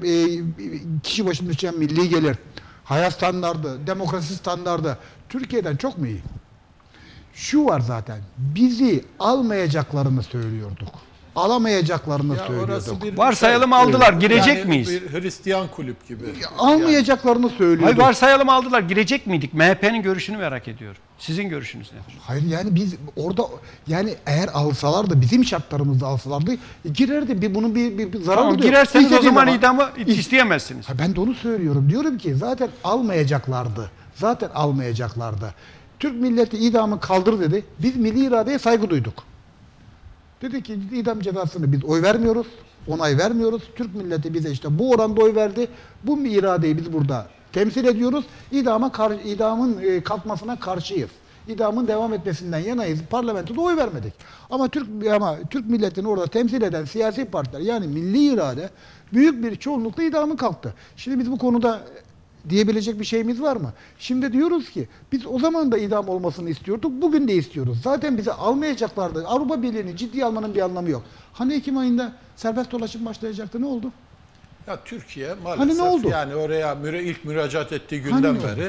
kişi başına düşen milli gelir, hayat standardı, demokrasi standardı Türkiye'den çok mu iyi? Şu var zaten, bizi almayacaklarını söylüyorduk. Alamayacaklarını söylüyorduk. Varsayalım aldılar, girecek yani miyiz? Bir Hristiyan kulüp gibi. Almayacaklarını söylüyorduk. Hayır, varsayalım aldılar, girecek miydik? MHP'nin görüşünü merak ediyorum. Sizin görüşünüz nedir? Hayır, yani biz orada, yani eğer alsalardı, bizim şartlarımızda alsalardı girerdi. Bunun bir zararı Tamam, yok. girerseniz o zaman ama idamı isteyemezsiniz. Ben de onu söylüyorum. Diyorum ki zaten almayacaklardı. Zaten almayacaklardı. Türk milleti idamı kaldır dedi. Biz milli iradeye saygı duyduk. Dedi ki idam cezasını biz oy vermiyoruz, onay vermiyoruz. Türk milleti bize işte bu oranda oy verdi. Bu iradeyi biz burada temsil ediyoruz. İdamın kalkmasına karşıyız. İdamın devam etmesinden yanayız. Parlamentoda oy vermedik. Ama Türk milletini orada temsil eden siyasi partiler, yani milli irade büyük bir çoğunlukla idamı kalktı. Şimdi biz bu konuda diyebilecek bir şeyimiz var mı? Şimdi diyoruz ki biz o zaman da idam olmasını istiyorduk, bugün de istiyoruz. Zaten bizi almayacaklardı. Avrupa Birliği'ni ciddiye almanın bir anlamı yok. Hani Ekim ayında serbest dolaşım başlayacaktı, ne oldu? Ya Türkiye maalesef, Hani ne oldu? yani oraya ilk müracaat ettiği günden beri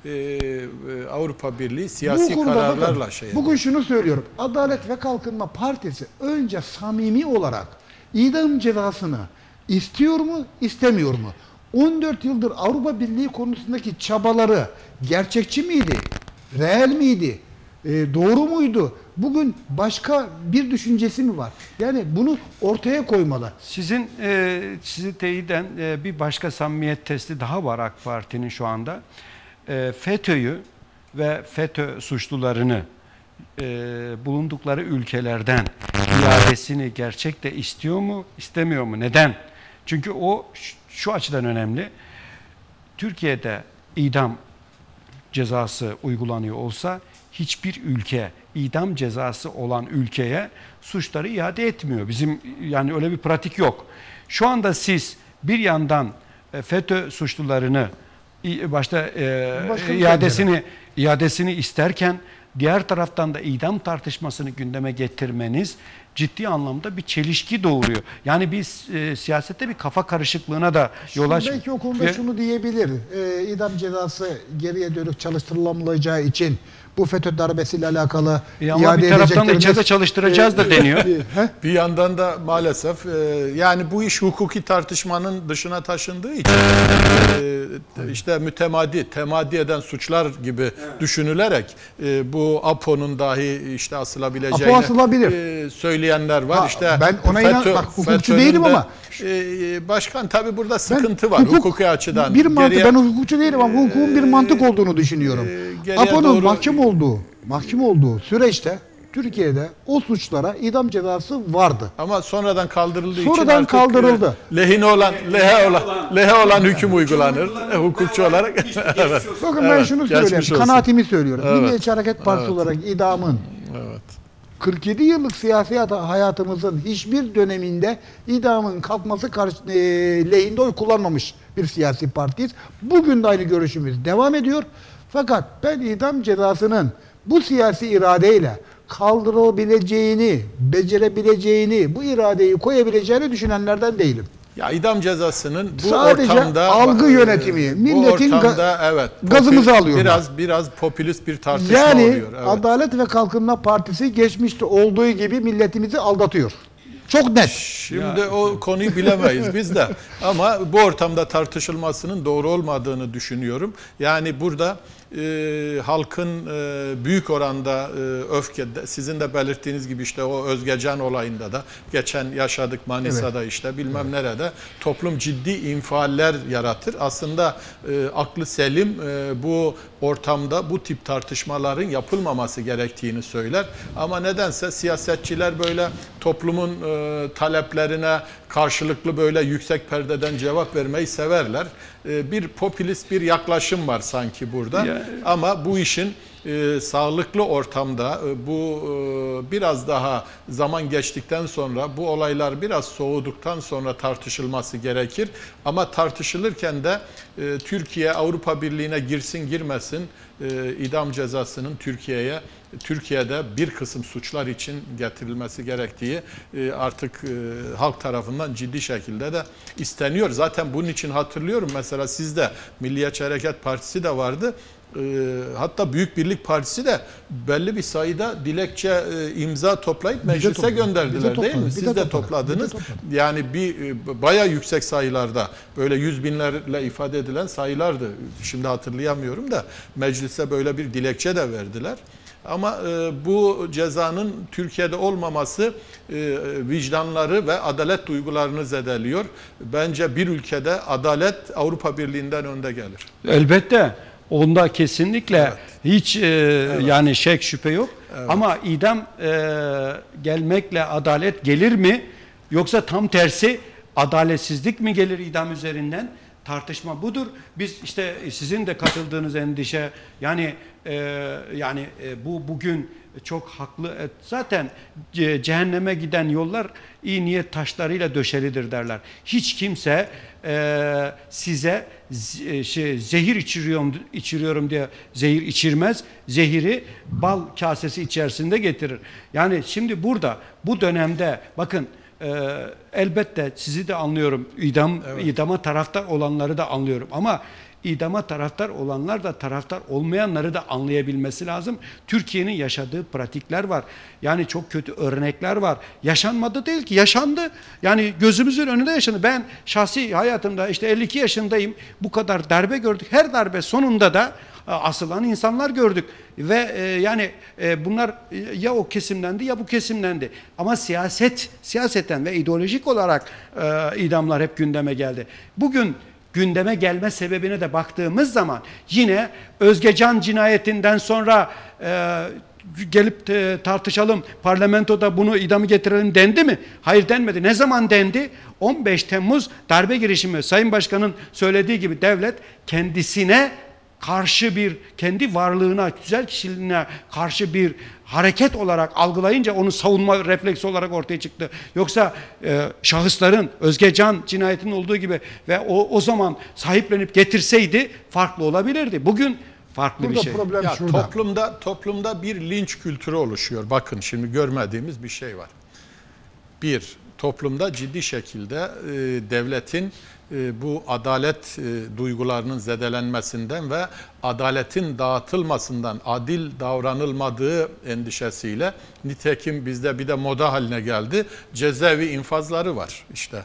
Avrupa Birliği siyasi kararlarla bakın, bugün şunu söylüyorum. Adalet ve Kalkınma Partisi önce samimi olarak idam cezasını istiyor mu, istemiyor mu? 14 yıldır Avrupa Birliği konusundaki çabaları gerçekçi miydi? Reel miydi? Doğru muydu? Bugün başka bir düşüncesi mi var? Yani bunu ortaya koymalı. Sizi teyiden bir başka samimiyet testi daha var AK Parti'nin şu anda. FETÖ'yü ve FETÖ suçlularını bulundukları ülkelerden iadesini gerçekte istiyor mu, istemiyor mu? Neden? Çünkü o şu açıdan önemli. Türkiye'de idam cezası uygulanıyor olsa hiçbir ülke idam cezası olan ülkeye suçları iade etmiyor. Bizim yani öyle bir pratik yok. Şu anda siz bir yandan FETÖ suçlularını başta iadesini isterken diğer taraftan da idam tartışmasını gündeme getirmeniz ciddi anlamda bir çelişki doğuruyor. Yani biz siyasette bir kafa karışıklığına da yol açıyor. Belki o konuda şunu diyebilir. İdam cezası geriye dönük çalıştırılamayacağı için bu FETÖ darbesiyle alakalı ama bir taraftan da içeride çalıştıracağız da deniyor. Bir yandan da maalesef yani bu iş hukuki tartışmanın dışına taşındığı için işte temadi eden suçlar gibi düşünülerek bu bu APO'nun dahi işte asılabileceğini APO asılabilir. Söyleyenler var. Ha, İşte ben ona bak, hukukçu FETÖ'nün değilim de, ama başkan tabii burada sıkıntı var hukuki açıdan. Bir mantık, Geriye- ben hukukçu değilim ama hukukun bir mantık olduğunu düşünüyorum. geriye APO'nun doğru- mahkum olduğu süreçte Türkiye'de o suçlara idam cezası vardı. Ama sonradan kaldırıldığı için Sonradan artık kaldırıldı. lehe olan hüküm uygulanır hukukçu olarak. Evet. Bakın ben Evet, şunu geçmiş söyleyeyim, olsun. kanaatimi söylüyorum. Evet. Milliyetçi Hareket Partisi olarak idamın Evet. 47 yıllık siyasi hayatımızın hiçbir döneminde idamın kalkması lehinde oy kullanmamış bir siyasi partiyiz. Bugün de aynı görüşümüz devam ediyor. Fakat ben idam cezasının bu siyasi iradeyle kaldırılabileceğini, becerebileceğini, bu iradeyi koyabileceğini düşünenlerden değilim. Ya idam cezasının bu Sadece ortamda algı yönetimi, milletin bu ortamda evet gazımızı alıyorlar. biraz popülist bir tartışma Yani oluyor. Evet. Adalet ve Kalkınma Partisi geçmişte olduğu gibi milletimizi aldatıyor. Çok net. Şimdi o konuyu bilemeyiz biz de. Ama bu ortamda tartışılmasının doğru olmadığını düşünüyorum. Yani burada halkın büyük oranda öfke, sizin de belirttiğiniz gibi işte o Özgecan olayında da geçen yaşadık Manisa'da işte bilmem nerede toplum ciddi infialler yaratır. Aslında aklı selim bu ortamda bu tip tartışmaların yapılmaması gerektiğini söyler. Ama nedense siyasetçiler böyle toplumun taleplerine karşılıklı böyle yüksek perdeden cevap vermeyi severler. Bir popülist bir yaklaşım var sanki burada. Ama bu işin sağlıklı ortamda bu biraz daha zaman geçtikten sonra bu olaylar biraz soğuduktan sonra tartışılması gerekir. Ama tartışılırken de Türkiye Avrupa Birliği'ne girsin girmesin idam cezasının Türkiye'de bir kısım suçlar için getirilmesi gerektiği artık halk tarafından ciddi şekilde de isteniyor. Zaten bunun için hatırlıyorum mesela sizde Milliyetçi Hareket Partisi de vardı. Hatta Büyük Birlik Partisi de belli bir sayıda dilekçe imza toplayıp meclise gönderdiler değil mi? Siz de topladınız. Yani bayağı yüksek sayılarda böyle yüz binlerle ifade edilen sayılardı. Şimdi hatırlayamıyorum da meclise böyle bir dilekçe de verdiler. Ama bu cezanın Türkiye'de olmaması vicdanları ve adalet duygularını zedeliyor. Bence bir ülkede adalet Avrupa Birliği'nden önde gelir. Elbette. Onda kesinlikle hiç yani şek şüphe yok. Evet. Ama idam gelmekle adalet gelir mi? Yoksa tam tersi adaletsizlik mi gelir idam üzerinden? Tartışma budur. Biz işte sizin de katıldığınız endişe yani bu bugün çok haklı. Zaten cehenneme giden yollar iyi niyet taşlarıyla döşelidir derler. Hiç kimse size zehir içiriyorum diye zehir içirmez. Zehiri bal kasesi içerisinde getirir. Yani şimdi burada bu dönemde bakın elbette sizi de anlıyorum. İdama taraftar olanları da anlıyorum. Ama idama taraftar olanlar da taraftar olmayanları da anlayabilmesi lazım. Türkiye'nin yaşadığı pratikler var. Yani çok kötü örnekler var. Yaşanmadı değil ki, yaşandı. Yani gözümüzün önünde yaşandı. Ben şahsi hayatımda işte 52 yaşındayım. Bu kadar darbe gördük. Her darbe sonunda da asılan insanlar gördük. Ve bunlar ya o kesimlendi ya bu kesimlendi. Ama siyaseten ve ideolojik olarak idamlar hep gündeme geldi. Bugün gündeme gelme sebebine de baktığımız zaman yine Özgecan cinayetinden sonra gelip tartışalım, parlamentoda bunu idamı getirelim dendi mi? Hayır, denmedi. Ne zaman dendi? 15 Temmuz darbe girişimi. Sayın Başkan'ın söylediği gibi devlet kendisine karşı bir, kendi varlığına, güzel kişiliğine karşı bir hareket olarak algılayınca onu savunma refleksi olarak ortaya çıktı. Yoksa şahısların Özgecan cinayetinin olduğu gibi ve o zaman sahiplenip getirseydi farklı olabilirdi. Bugün farklı burada bir şey. Problem Ya şurada. toplumda bir linç kültürü oluşuyor. Bakın şimdi görmediğimiz bir şey var. Toplumda ciddi şekilde devletin bu adalet duygularının zedelenmesinden ve adaletin dağıtılmasından, adil davranılmadığı endişesiyle, nitekim bizde bir de moda haline geldi, cezaevi infazları var. İşte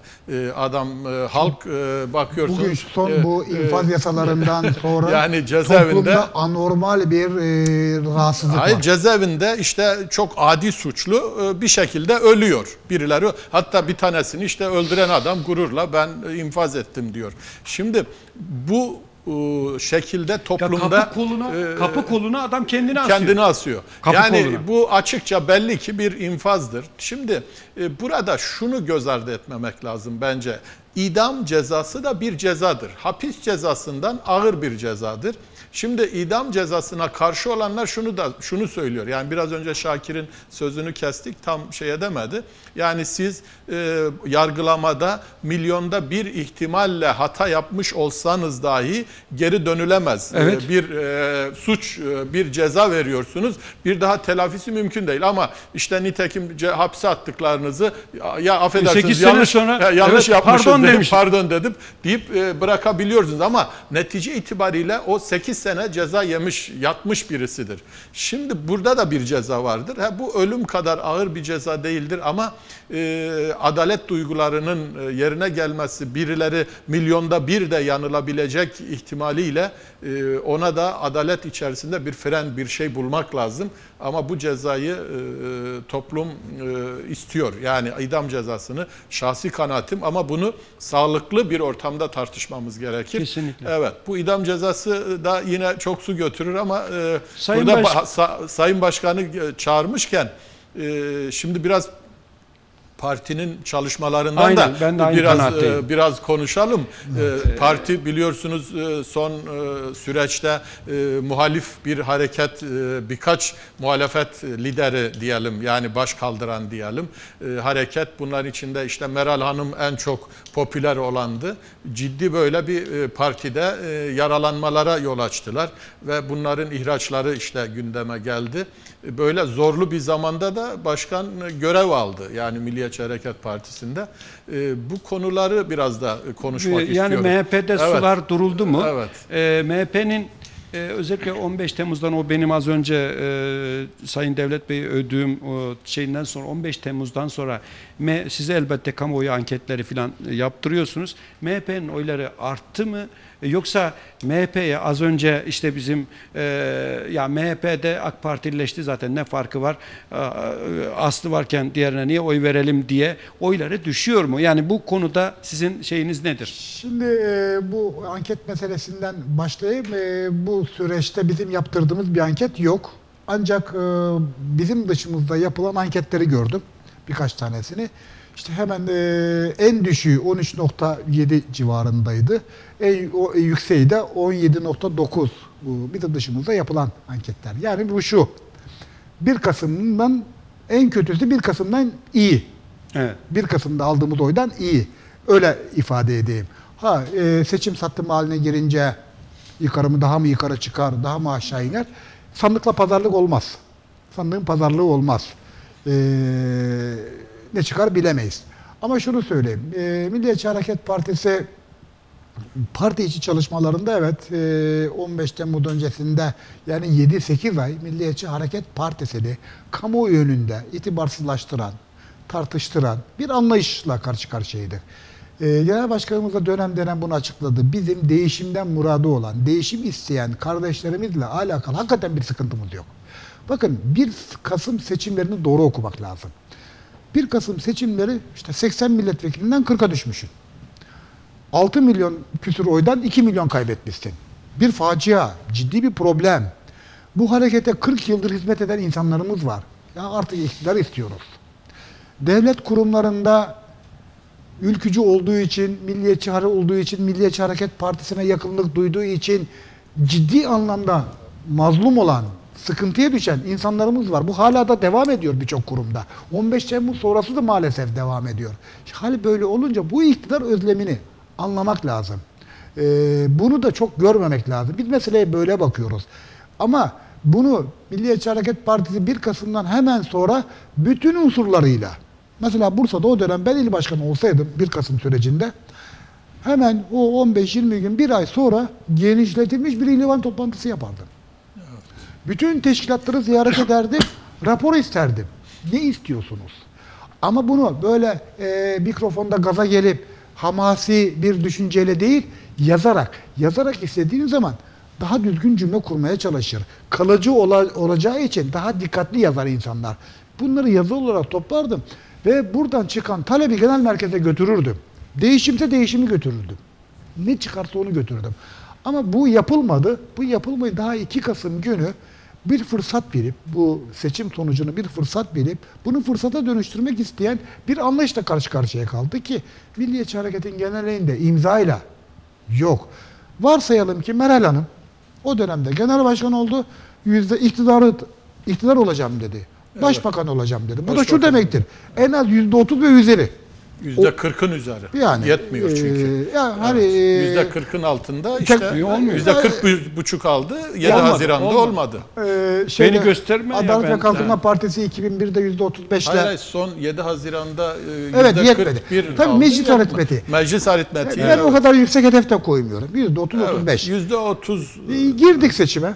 halk bakıyorsunuz. Bugün son bu infaz yasalarından sonra yani cezaevinde toplumda anormal bir rahatsızlık hayır, var. cezaevinde işte çok adi suçlu bir şekilde ölüyor birileri. Hatta bir tanesini işte öldüren adam gururla ben infaz ettim diyor. Şimdi bu şekilde toplumda kapı koluna adam kendini asıyor. Kapı yani koluna. bu açıkça belli ki bir infazdır. Şimdi burada şunu göz ardı etmemek lazım bence. İdam cezası da bir cezadır. Hapis cezasından ağır bir cezadır. Şimdi idam cezasına karşı olanlar şunu söylüyor. Yani biraz önce Şakir'in sözünü kestik, tam şey edemedi. Yani siz yargılamada milyonda bir ihtimalle hata yapmış olsanız dahi geri dönülemez. Evet. Bir suç, bir ceza veriyorsunuz. Bir daha telafisi mümkün değil. Ama işte nitekim hapse attıklarınızı ya affedersiniz 8 sene sonra yanlış yapmışız pardon dedim deyip bırakabiliyorsunuz. Ama netice itibariyle o 8 sene ceza yatmış birisidir. Şimdi burada da bir ceza vardır. Bu ölüm kadar ağır bir ceza değildir ama adalet duygularının yerine gelmesi, birileri milyonda bir de yanılabilecek ihtimaliyle ona da adalet içerisinde bir fren, bir şey bulmak lazım. Ama bu cezayı toplum istiyor. Yani idam cezasını, şahsi kanaatim, ama bunu sağlıklı bir ortamda tartışmamız gerekir. Kesinlikle. Evet, bu idam cezası da yine çok su götürür ama Sayın burada Sayın Başkan'ı çağırmışken şimdi biraz partinin çalışmalarından Aynen, da biraz konuşalım. Evet. Parti biliyorsunuz son süreçte muhalif bir hareket, birkaç muhalefet lideri diyelim, yani baş kaldıran diyelim hareket. Bunların içinde işte Meral Hanım en çok popüler olandı. Ciddi böyle bir partide yaralanmalara yol açtılar ve bunların ihraçları işte gündeme geldi. Böyle zorlu bir zamanda da başkan görev aldı. Yani Milliyetçi Hareket Partisi'nde. Bu konuları biraz da konuşmak istiyorum. Yani MHP'de sular duruldu mu? Evet. MHP'nin özellikle 15 Temmuz'dan, o benim az önce Sayın Devlet Bey'i övdüğüm o şeyinden sonra, 15 Temmuz'dan sonra size elbette kamuoyu anketleri falan yaptırıyorsunuz. MHP'nin oyları arttı mı? Yoksa MHP'ye az önce işte bizim ya MHP'de AK Partilileşti zaten, ne farkı var? Aslı varken diğerine niye oy verelim diye oyları düşüyor mu? Yani bu konuda sizin şeyiniz nedir? Şimdi bu anket meselesinden başlayayım. Bu süreçte bizim yaptırdığımız bir anket yok. Ancak bizim dışımızda yapılan anketleri gördüm. Birkaç tanesini. İşte hemen en düşüğü 13.7 civarındaydı. En yükseği de 17.9. Bizim dışımızda yapılan anketler. Yani bu şu. 1 Kasım'dan en kötüsü 1 Kasım'dan iyi. Evet. 1 Kasım'da aldığımız oydan iyi. Öyle ifade edeyim. Seçim sattım haline girince yukarı mı, daha mı yukarı çıkar, daha mı aşağı iner? Sandıkla pazarlık olmaz. Sandığın pazarlığı olmaz. Ne çıkar bilemeyiz. Ama şunu söyleyeyim. Milliyetçi Hareket Partisi parti içi çalışmalarında, evet, 15 Temmuz öncesinde, yani 7-8 ay Milliyetçi Hareket Partisi'ni kamuoyu önünde itibarsızlaştıran, tartıştıran bir anlayışla karşı karşıyaydık. Genel Başkanımız da dönem bunu açıkladı. Bizim değişimden muradı olan, değişim isteyen kardeşlerimizle alakalı hakikaten bir sıkıntımız yok. Bakın, 1 Kasım seçimlerini doğru okumak lazım. 1 Kasım seçimleri işte 80 milletvekilinden 40'a düşmüşsün. 6 milyon küsur oydan 2 milyon kaybetmişsin. Bir facia, ciddi bir problem. Bu harekete 40 yıldır hizmet eden insanlarımız var. Ya artık iktidar istiyoruz. Devlet kurumlarında ülkücü olduğu için, milliyetçi olduğu için, Milliyetçi Hareket Partisi'ne yakınlık duyduğu için ciddi anlamda mazlum olan, sıkıntıya düşen insanlarımız var. Bu hala da devam ediyor birçok kurumda. 15 Temmuz sonrası da maalesef devam ediyor. Hal böyle olunca bu iktidar özlemini anlamak lazım. Bunu da çok görmemek lazım. Biz meseleye böyle bakıyoruz. Ama bunu Milliyetçi Hareket Partisi 1 Kasım'dan hemen sonra bütün unsurlarıyla, mesela Bursa'da o dönem ben il başkanı olsaydım 1 Kasım sürecinde, Hemen o 15-20 gün, bir ay sonra genişletilmiş bir il divan toplantısı yapardım. Bütün teşkilatları ziyaret ederdim, rapor isterdim. Ne istiyorsunuz? Ama bunu böyle mikrofonda gaza gelip hamasi bir düşünceyle değil, yazarak istediğin zaman daha düzgün cümle kurmaya çalışır. Kalıcı olacağı için daha dikkatli yazar insanlar. Bunları yazı olarak toplardım ve buradan çıkan talebi genel merkeze götürürdüm. Değişimse değişimi götürürdüm. Ne çıkarsa onu götürdüm. Ama bu yapılmadı. Bu yapılmayı daha 2 Kasım günü bir fırsat bilip, bu seçim sonucunu bir fırsat bilip, bunu fırsata dönüştürmek isteyen bir anlayışla karşı karşıya kaldı ki Milliyetçi Hareket'in genelinde imzayla yok. Varsayalım ki Meral Hanım o dönemde genel başkan oldu, iktidar olacağım dedi. Başbakan olacağım dedi. Bu da şu demektir. En az %30 ve üzeri. %40'ın üzeri. Yani, yetmiyor çünkü. Hani, %40'ın altında işte olmuyor. %40,5 aldı. 7 Olmadı, Haziran'da olmadı. Beni gösterme ya, Adalet ve ben- Kalkınma ha. Partisi 2001'de %35'le. Hayır, son 7 Haziran'da Evet, %41 yetmedi. Tabii aldı. meclis Yetmedi. aritmetiği. Meclis aritmetiği. Ben o kadar yüksek hedef de koymuyorum. %30-35. %30 Girdik seçime.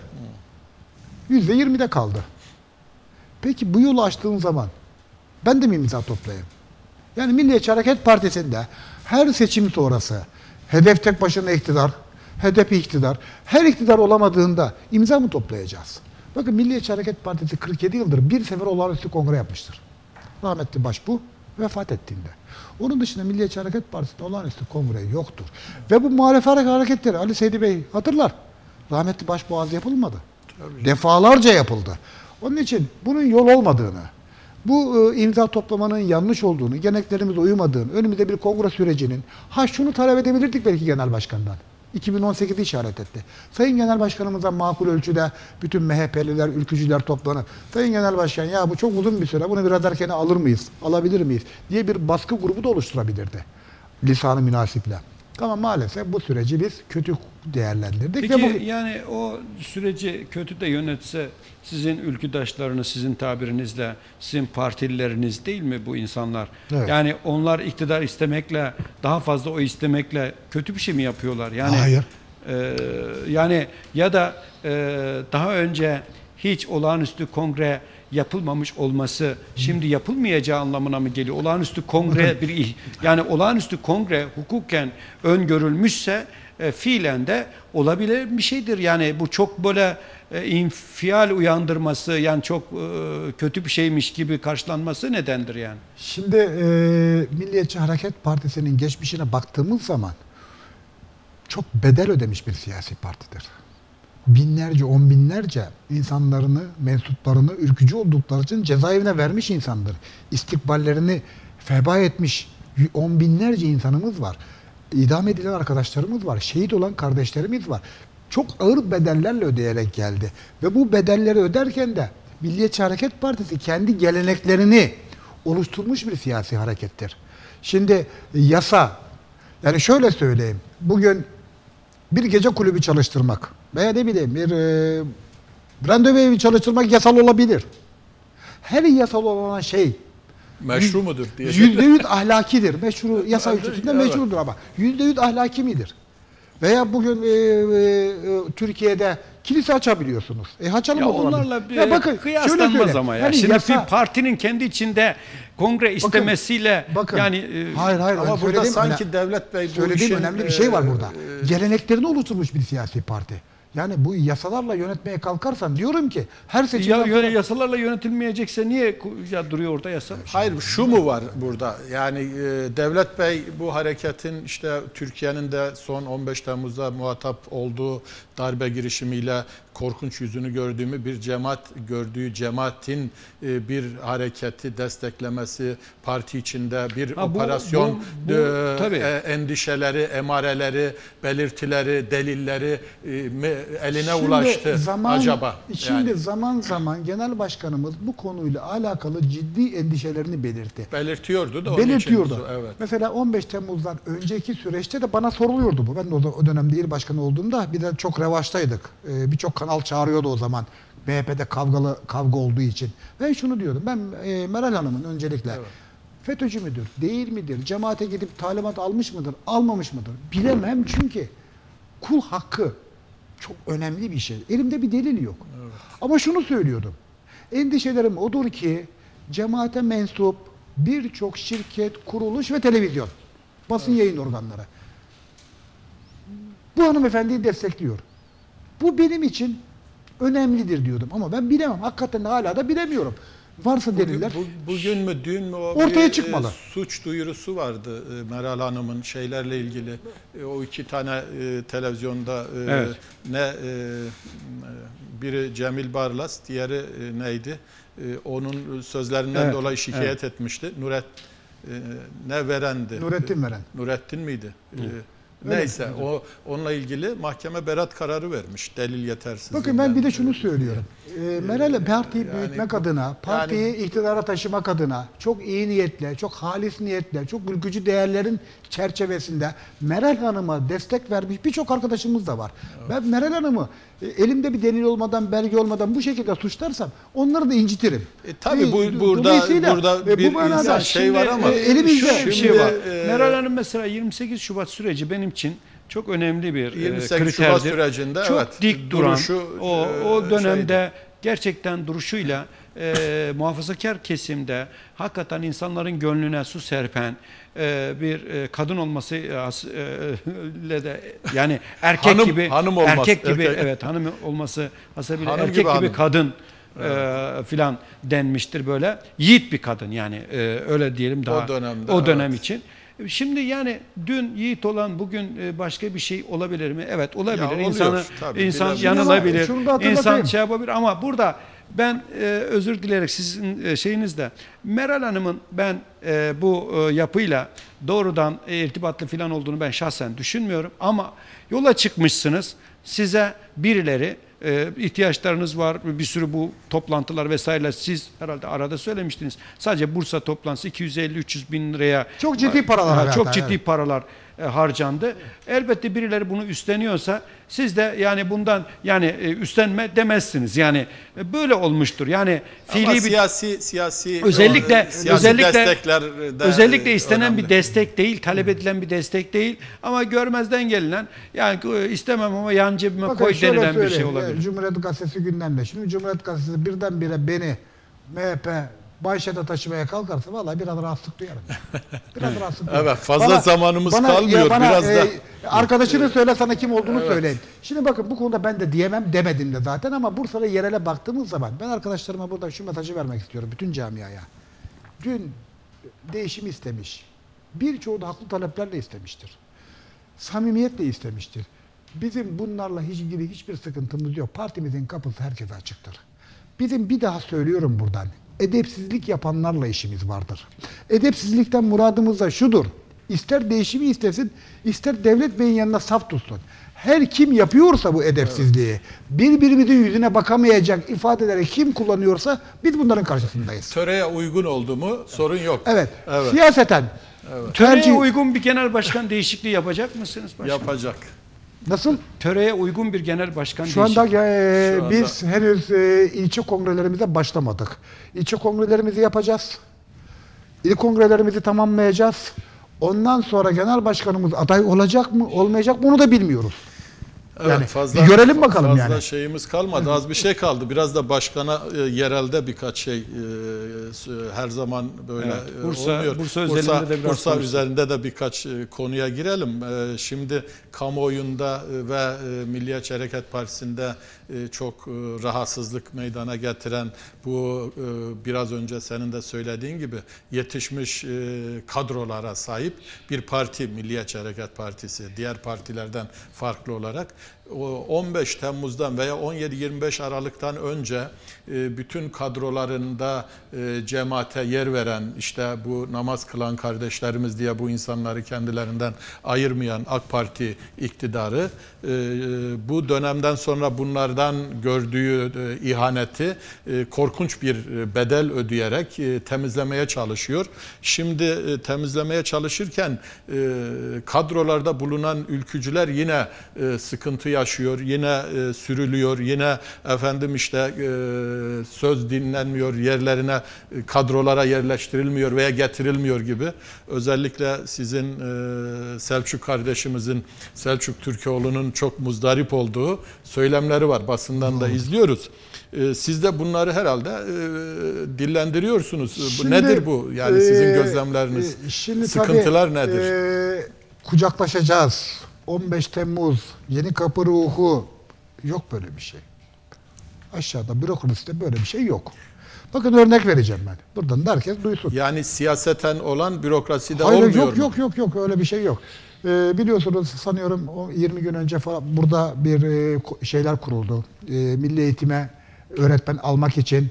%20'de kaldı. Peki bu yolu açtığın zaman ben de mi imza toplayayım? Yani Milliyetçi Hareket Partisi'nde her seçim sonrası hedef tek başına iktidar, hedef iktidar, her iktidar olamadığında imza mı toplayacağız? Bakın Milliyetçi Hareket Partisi 47 yıldır bir sefer olağanüstü kongre yapmıştır. Rahmetli Başbuğ vefat ettiğinde. Onun dışında Milliyetçi Hareket Partisi'nde olağanüstü kongre yoktur. Ve bu muhalefet hareketleri Ali Seydi Bey hatırlar. Rahmetli Başboğaz yapılmadı. Defalarca yapıldı. Onun için bunun yol olmadığını, bu imza toplamanın yanlış olduğunu, geleneklerimize uymadığını, önümüzde bir kongre sürecinin, şunu talep edebilirdik belki genel başkandan. 2018'i işaret etti. Sayın Genel Başkanımızdan makul ölçüde bütün MHP'liler, ülkücüler toplanıp, Sayın Genel Başkan ya bu çok uzun bir süre, bunu biraz erken alır mıyız, alabilir miyiz diye bir baskı grubu da oluşturabilirdi. Lisanı münasiple. Ama maalesef bu süreci biz kötü değerlendirdik. Peki ve bu, yani o süreci kötü de yönetse sizin ülküdaşlarınız, sizin tabirinizle, sizin partilileriniz değil mi bu insanlar? Evet. Yani onlar iktidar istemekle, daha fazla oy istemekle kötü bir şey mi yapıyorlar? Yani, Hayır. Yani ya da daha önce hiç olağanüstü kongre yapılmamış olması şimdi yapılmayacağı anlamına mı geliyor? Olağanüstü kongre yani olağanüstü kongre hukuken öngörülmüşse fiilen de olabilir bir şeydir. Yani bu çok böyle infial uyandırması, yani çok kötü bir şeymiş gibi karşılanması nedendir yani? Şimdi Milliyetçi Hareket Partisi'nin geçmişine baktığımız zaman çok bedel ödemiş bir siyasi partidir. Binlerce, on binlerce insanlarını, mensuplarını ülkücü oldukları için cezaevine vermiş insandır. İstikballerini feba etmiş on binlerce insanımız var. İdam edilen arkadaşlarımız var. Şehit olan kardeşlerimiz var. Çok ağır bedellerle ödeyerek geldi. Ve bu bedelleri öderken de Milliyetçi Hareket Partisi kendi geleneklerini oluşturmuş bir siyasi harekettir. Şimdi yasa, yani şöyle söyleyeyim. Bugün bir gece kulübü çalıştırmak veya ne bileyim bir randevu evi çalıştırmak yasal olabilir. Her yasal olan şey meşru mudur diye. %100 ahlakidir. Meşru, yasa ölçüsünde Evet. meşrudur ama %100 ahlaki midir? Veya bugün Türkiye'de kilise açabiliyorsunuz. Açalım Ya o zaman. onlarla bir Ya bakın, şöyle kıyaslanmaz söyleyeyim. ama ya. Hani Şimdi yasa- bir partinin kendi içinde kongre istemesiyle bakın. yani Hayır Ama ben burada söylediğim sanki Devlet Bey bu söylediğim işin, önemli bir şey var burada. Geleneklerini oluşturmuş bir siyasi parti. Yani bu yasalarla yönetmeye kalkarsan diyorum ki her seçimden sonra yasalarla yönetilmeyecekse niye duruyor orada yasa? hayır şu mu var burada? Yani Devlet Bey bu hareketin işte Türkiye'nin de son 15 Temmuz'da muhatap olduğu darbe girişimiyle korkunç yüzünü gördüğü cemaatin bir hareketi desteklemesi, parti içinde bir Ha, bu- operasyon tabii. endişeleri, emareleri, belirtileri, delilleri eline Şimdi ulaştı zaman, acaba? Şimdi Yani zaman zaman genel başkanımız bu konuyla alakalı ciddi endişelerini belirtti. belirtiyordu da onun Belirtiyordu. için, evet. Mesela 15 Temmuz'dan önceki süreçte de bana soruluyordu bu. Ben de o dönemde il başkanı olduğumda bir de çok revaçtaydık. Birçok kanal çağırıyordu o zaman. MHP'de kavga olduğu için. Ben şunu diyordum. Ben Meral Hanım'ın öncelikle FETÖ'cü müdür, değil midir, cemaate gidip talimat almış mıdır, almamış mıdır bilemem çünkü kul hakkı çok önemli bir şey. Elimde bir delil yok. Evet. Ama şunu söylüyordum. Endişelerim odur ki cemaate mensup birçok şirket, kuruluş ve televizyon, basın yayın organları bu hanımefendiyi destekliyor. Bu benim için önemlidir diyordum ama ben bilemem. Hakikaten hala da bilemiyorum. Varsa deliller. Bugün mü dün mü ortaya çıkmalı. Suç duyurusu vardı Meral Hanım'ın şeylerle ilgili. O iki tane televizyonda Evet. Biri Cemil Barlas, diğeri neydi? Onun sözlerinden Evet, dolayı şikayet etmişti. Nurettin Veren. Nurettin miydi? Neyse onunla ilgili mahkeme beraat kararı vermiş delil yetersizliğinden. Bakın ben bir de şunu söylüyorum. Meral partiyi büyütmek adına, partiyi iktidara taşımak adına çok iyi niyetle, çok halis niyetle, çok ülkücü değerlerin çerçevesinde Meral Hanım'a destek vermiş birçok arkadaşımız da var. Evet. Ben Meral Hanım'ı elimde bir delil olmadan, belge olmadan bu şekilde suçlarsam onları da incitirim. Tabii burada bir insan şey var ama elimizde bir şey var. Meral Hanım mesela 28 Şubat süreci benim için çok önemli bir 28 kriterdir. Şubat sürecinde çok evet, dik duran, o dönemde gerçekten duruşuyla muhafazakar kesimde hakikaten insanların gönlüne su serpen bir kadın olması de yani erkek gibi hanım olması, erkek gibi evet hanım olması hasebiyle erkek gibi kadın filan denmiştir böyle. Yiğit bir kadın yani öyle diyelim daha o dönem için. Şimdi yani dün yiğit olan bugün başka bir şey olabilir mi? Evet olabilir. İnsan yanılabilir. İnsan şey yapabilir ama burada ben özür dileyerek sizin şeyinizde Meral Hanım'ın ben bu yapıyla doğrudan irtibatlı falan olduğunu ben şahsen düşünmüyorum ama yola çıkmışsınız. Size birileri ihtiyaçlarınız var. Bir sürü bu toplantılar vesaireler siz herhalde arada söylemiştiniz. Sadece Bursa toplantısı 250-300 bin liraya çok ciddi paralar çok ciddi paralar harcandı. Elbette birileri bunu üstleniyorsa siz de yani bundan yani üstlenme demezsiniz. Yani böyle olmuştur. Yani fiili siyasi özellikle istenen önemli bir destek değil, talep edilen bir destek değil ama görmezden gelinen yani istemem ama yan cebime koy denilen bir şey olabilir. Cumhuriyet Gazetesi gündemde. Şimdi Cumhuriyet Gazetesi birdenbire beni MHP manşete taşımaya kalkarsa vallahi biraz rahatsızlık duyarım. Biraz rahatsızlık duyarım. Evet, fazla zamanımız kalmıyor. Biraz da arkadaşını söyle, sana kim olduğunu söyleyin. Şimdi bakın bu konuda ben de diyemem, demedim de zaten ama Bursa'da yerele baktığımız zaman ben arkadaşlarıma burada şu mesajı vermek istiyorum bütün camiaya. Dün değişim istemiş. Birçoğu da haklı taleplerle istemiştir. Samimiyetle istemiştir. Bizim bunlarla ilgili hiçbir sıkıntımız yok. Partimizin kapısı herkese açıktır. Bizim bir daha söylüyorum buradan. Edepsizlik yapanlarla işimiz vardır. Edepsizlikten muradımız da şudur. İster değişimi istesin, ister devlet beyin yanına saf tutsun. Her kim yapıyorsa bu edepsizliği, birbirimizin yüzüne bakamayacak ifadeleri kim kullanıyorsa biz bunların karşısındayız. Töreye uygun oldu mu sorun yok. Evet. Siyaseten. Evet. Töreye uygun bir genel başkan değişikliği yapacak mısınız başkanım? Yapacak. Nasıl? Töreye uygun bir genel başkan Şu anda biz henüz ilçe kongrelerimize başlamadık. İlçe kongrelerimizi yapacağız. İl kongrelerimizi tamamlayacağız. Ondan sonra genel başkanımız aday olacak mı, olmayacak mı onu da bilmiyoruz. Evet, yani fazla, bir görelim bakalım fazla yani. Fazla şeyimiz kalmadı. Az bir şey kaldı. Biraz da başkana yerelde birkaç şey her zaman böyle olmuyor. Bursa üzerinde de birkaç konuya girelim. Şimdi kamuoyunda ve Milliyetçi Hareket Partisi'nde çok rahatsızlık meydana getiren bu biraz önce senin de söylediğin gibi yetişmiş kadrolara sahip bir parti, Milliyetçi Hareket Partisi, diğer partilerden farklı olarak 15 Temmuz'dan veya 17-25 Aralık'tan önce bütün kadrolarında cemaate yer veren, işte bu namaz kılan kardeşlerimiz diye bu insanları kendilerinden ayırmayan AK Parti iktidarı bu dönemden sonra bunlardan gördüğü ihaneti korkunç bir bedel ödeyerek temizlemeye çalışıyor. Şimdi temizlemeye çalışırken kadrolarda bulunan ülkücüler yine sıkıntı yaşıyor, yine sürülüyor, yine efendim işte söz dinlenmiyor, yerlerine kadrolara yerleştirilmiyor veya getirilmiyor gibi. Özellikle sizin Selçuk kardeşimizin, Selçuk Türkoğlu'nun çok muzdarip olduğu söylemleri var. Basından da izliyoruz. Siz de bunları herhalde dillendiriyorsunuz. Şimdi, nedir bu? Yani sizin gözlemleriniz, şimdi sıkıntılar tabii, nedir? Kucaklaşacağız. 15 Temmuz, Yeni Kapı ruhu. Yok böyle bir şey. Aşağıda bürokraside böyle bir şey yok. Bakın örnek vereceğim ben. Buradan da herkes duysun. Yani siyaseten olan bürokraside Hayır, olmuyor yok, mu? yok öyle bir şey yok. Biliyorsunuz sanıyorum 20 gün önce falan burada bir şeyler kuruldu. Milli eğitime öğretmen almak için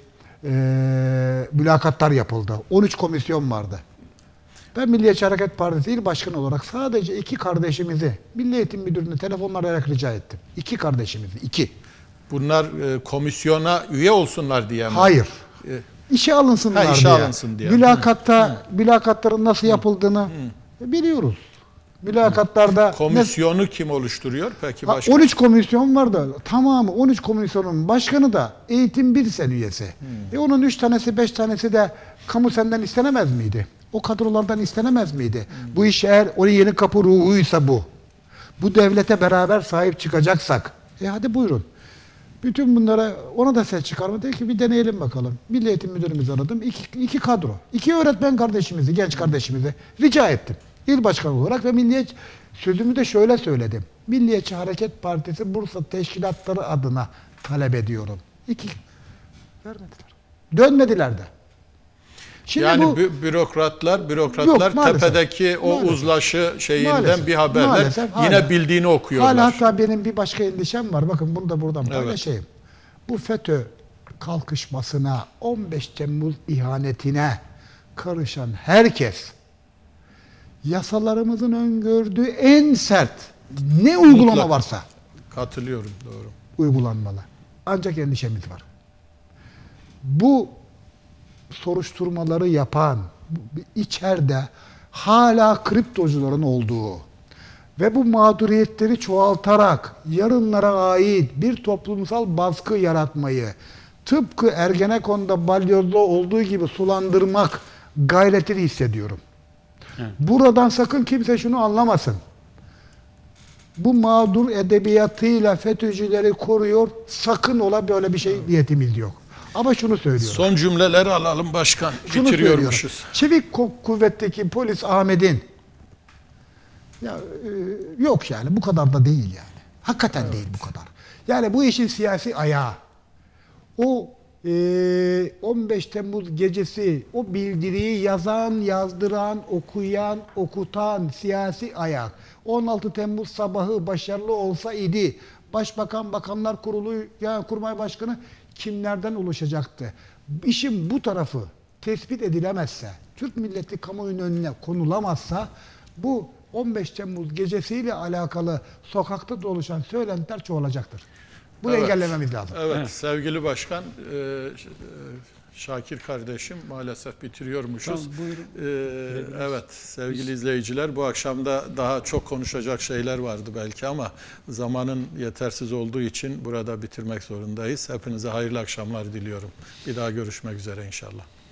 mülakatlar yapıldı. 13 komisyon vardı. Ben Milliyetçi Hareket Partisi İl Başkanı olarak sadece 2 kardeşimizi Milli Eğitim Müdürlüğü'ne telefonla arayarak rica ettim. 2 kardeşimizi, 2. Bunlar komisyona üye olsunlar diye mi? Hayır. İşe alınsınlar işe diye. alınsın diye. Mülakatların nasıl yapıldığını biliyoruz. Mülakatlarda Komisyonu kim oluşturuyor peki başkan? 13 komisyon var da tamamı 13 komisyonun başkanı da eğitim bir sen üyesi. Onun 3 tanesi 5 tanesi de kamu senden istenemez miydi? O kadrolardan istenemez miydi? Bu iş eğer o Yeni Kapı ruhuysa bu. Bu devlete beraber sahip çıkacaksak. Hadi buyurun. Bütün bunlara ona da ses çıkarma. Dedi ki bir deneyelim bakalım. Milli Eğitim Müdürümüzü aradım. 2 kadro. 2 öğretmen kardeşimizi, genç kardeşimizi rica ettim. İl başkanı olarak ve sözümü de şöyle söyledim. Milliyetçi Hareket Partisi Bursa teşkilatları adına talep ediyorum. 2 vermediler. Dönmediler de. Şimdi yani bu, bürokratlar yok, maalesef, tepedeki o maalesef, uzlaşı şeyinden maalesef, bir haberler maalesef, yine hala, bildiğini okuyorlar. Hala hatta benim bir başka endişem var. Bakın bunu da buradan Evet. paylaşayım. Bu FETÖ kalkışmasına, 15 Temmuz ihanetine karışan herkes yasalarımızın öngördüğü en sert ne uygulama Mutlaka. varsa Katılıyorum, doğru. uygulanmalı. Ancak endişemiz var. Bu soruşturmaları yapan içeride hala kriptocuların olduğu ve bu mağduriyetleri çoğaltarak yarınlara ait bir toplumsal baskı yaratmayı tıpkı Ergenekon'da balyozda olduğu gibi sulandırmak gayretini hissediyorum. Evet. Buradan sakın kimse şunu anlamasın. Bu mağdur edebiyatıyla FETÖ'cüleri koruyor. Sakın ola böyle bir şey niyetimiz yok. Ama şunu söylüyorum. Son cümleleri alalım başkan. Şunu Bitiriyormuşuz. söylüyorum. Çevik kuvvetteki polis Ahmet'in yok yani bu kadar da değil yani. Hakikaten değil bu kadar. Yani bu işin siyasi ayağı. O 15 Temmuz gecesi o bildiriyi yazan, yazdıran, okuyan, okutan siyasi ayak. 16 Temmuz sabahı başarılı olsa idi. Başbakan, Bakanlar Kurulu, yani Kurmay Başkanı kimlerden oluşacaktı? İşin bu tarafı tespit edilemezse, Türk milleti kamuoyunun önüne konulamazsa bu 15 Temmuz gecesiyle alakalı sokakta dolaşan söylentiler çoğalacaktır. Bunu engellememiz lazım. Evet, sevgili başkan, Şakir kardeşim maalesef bitiriyormuşuz. Evet, sevgili izleyiciler, bu akşam da daha çok konuşacak şeyler vardı belki ama zamanın yetersiz olduğu için burada bitirmek zorundayız. Hepinize hayırlı akşamlar diliyorum. Bir daha görüşmek üzere inşallah.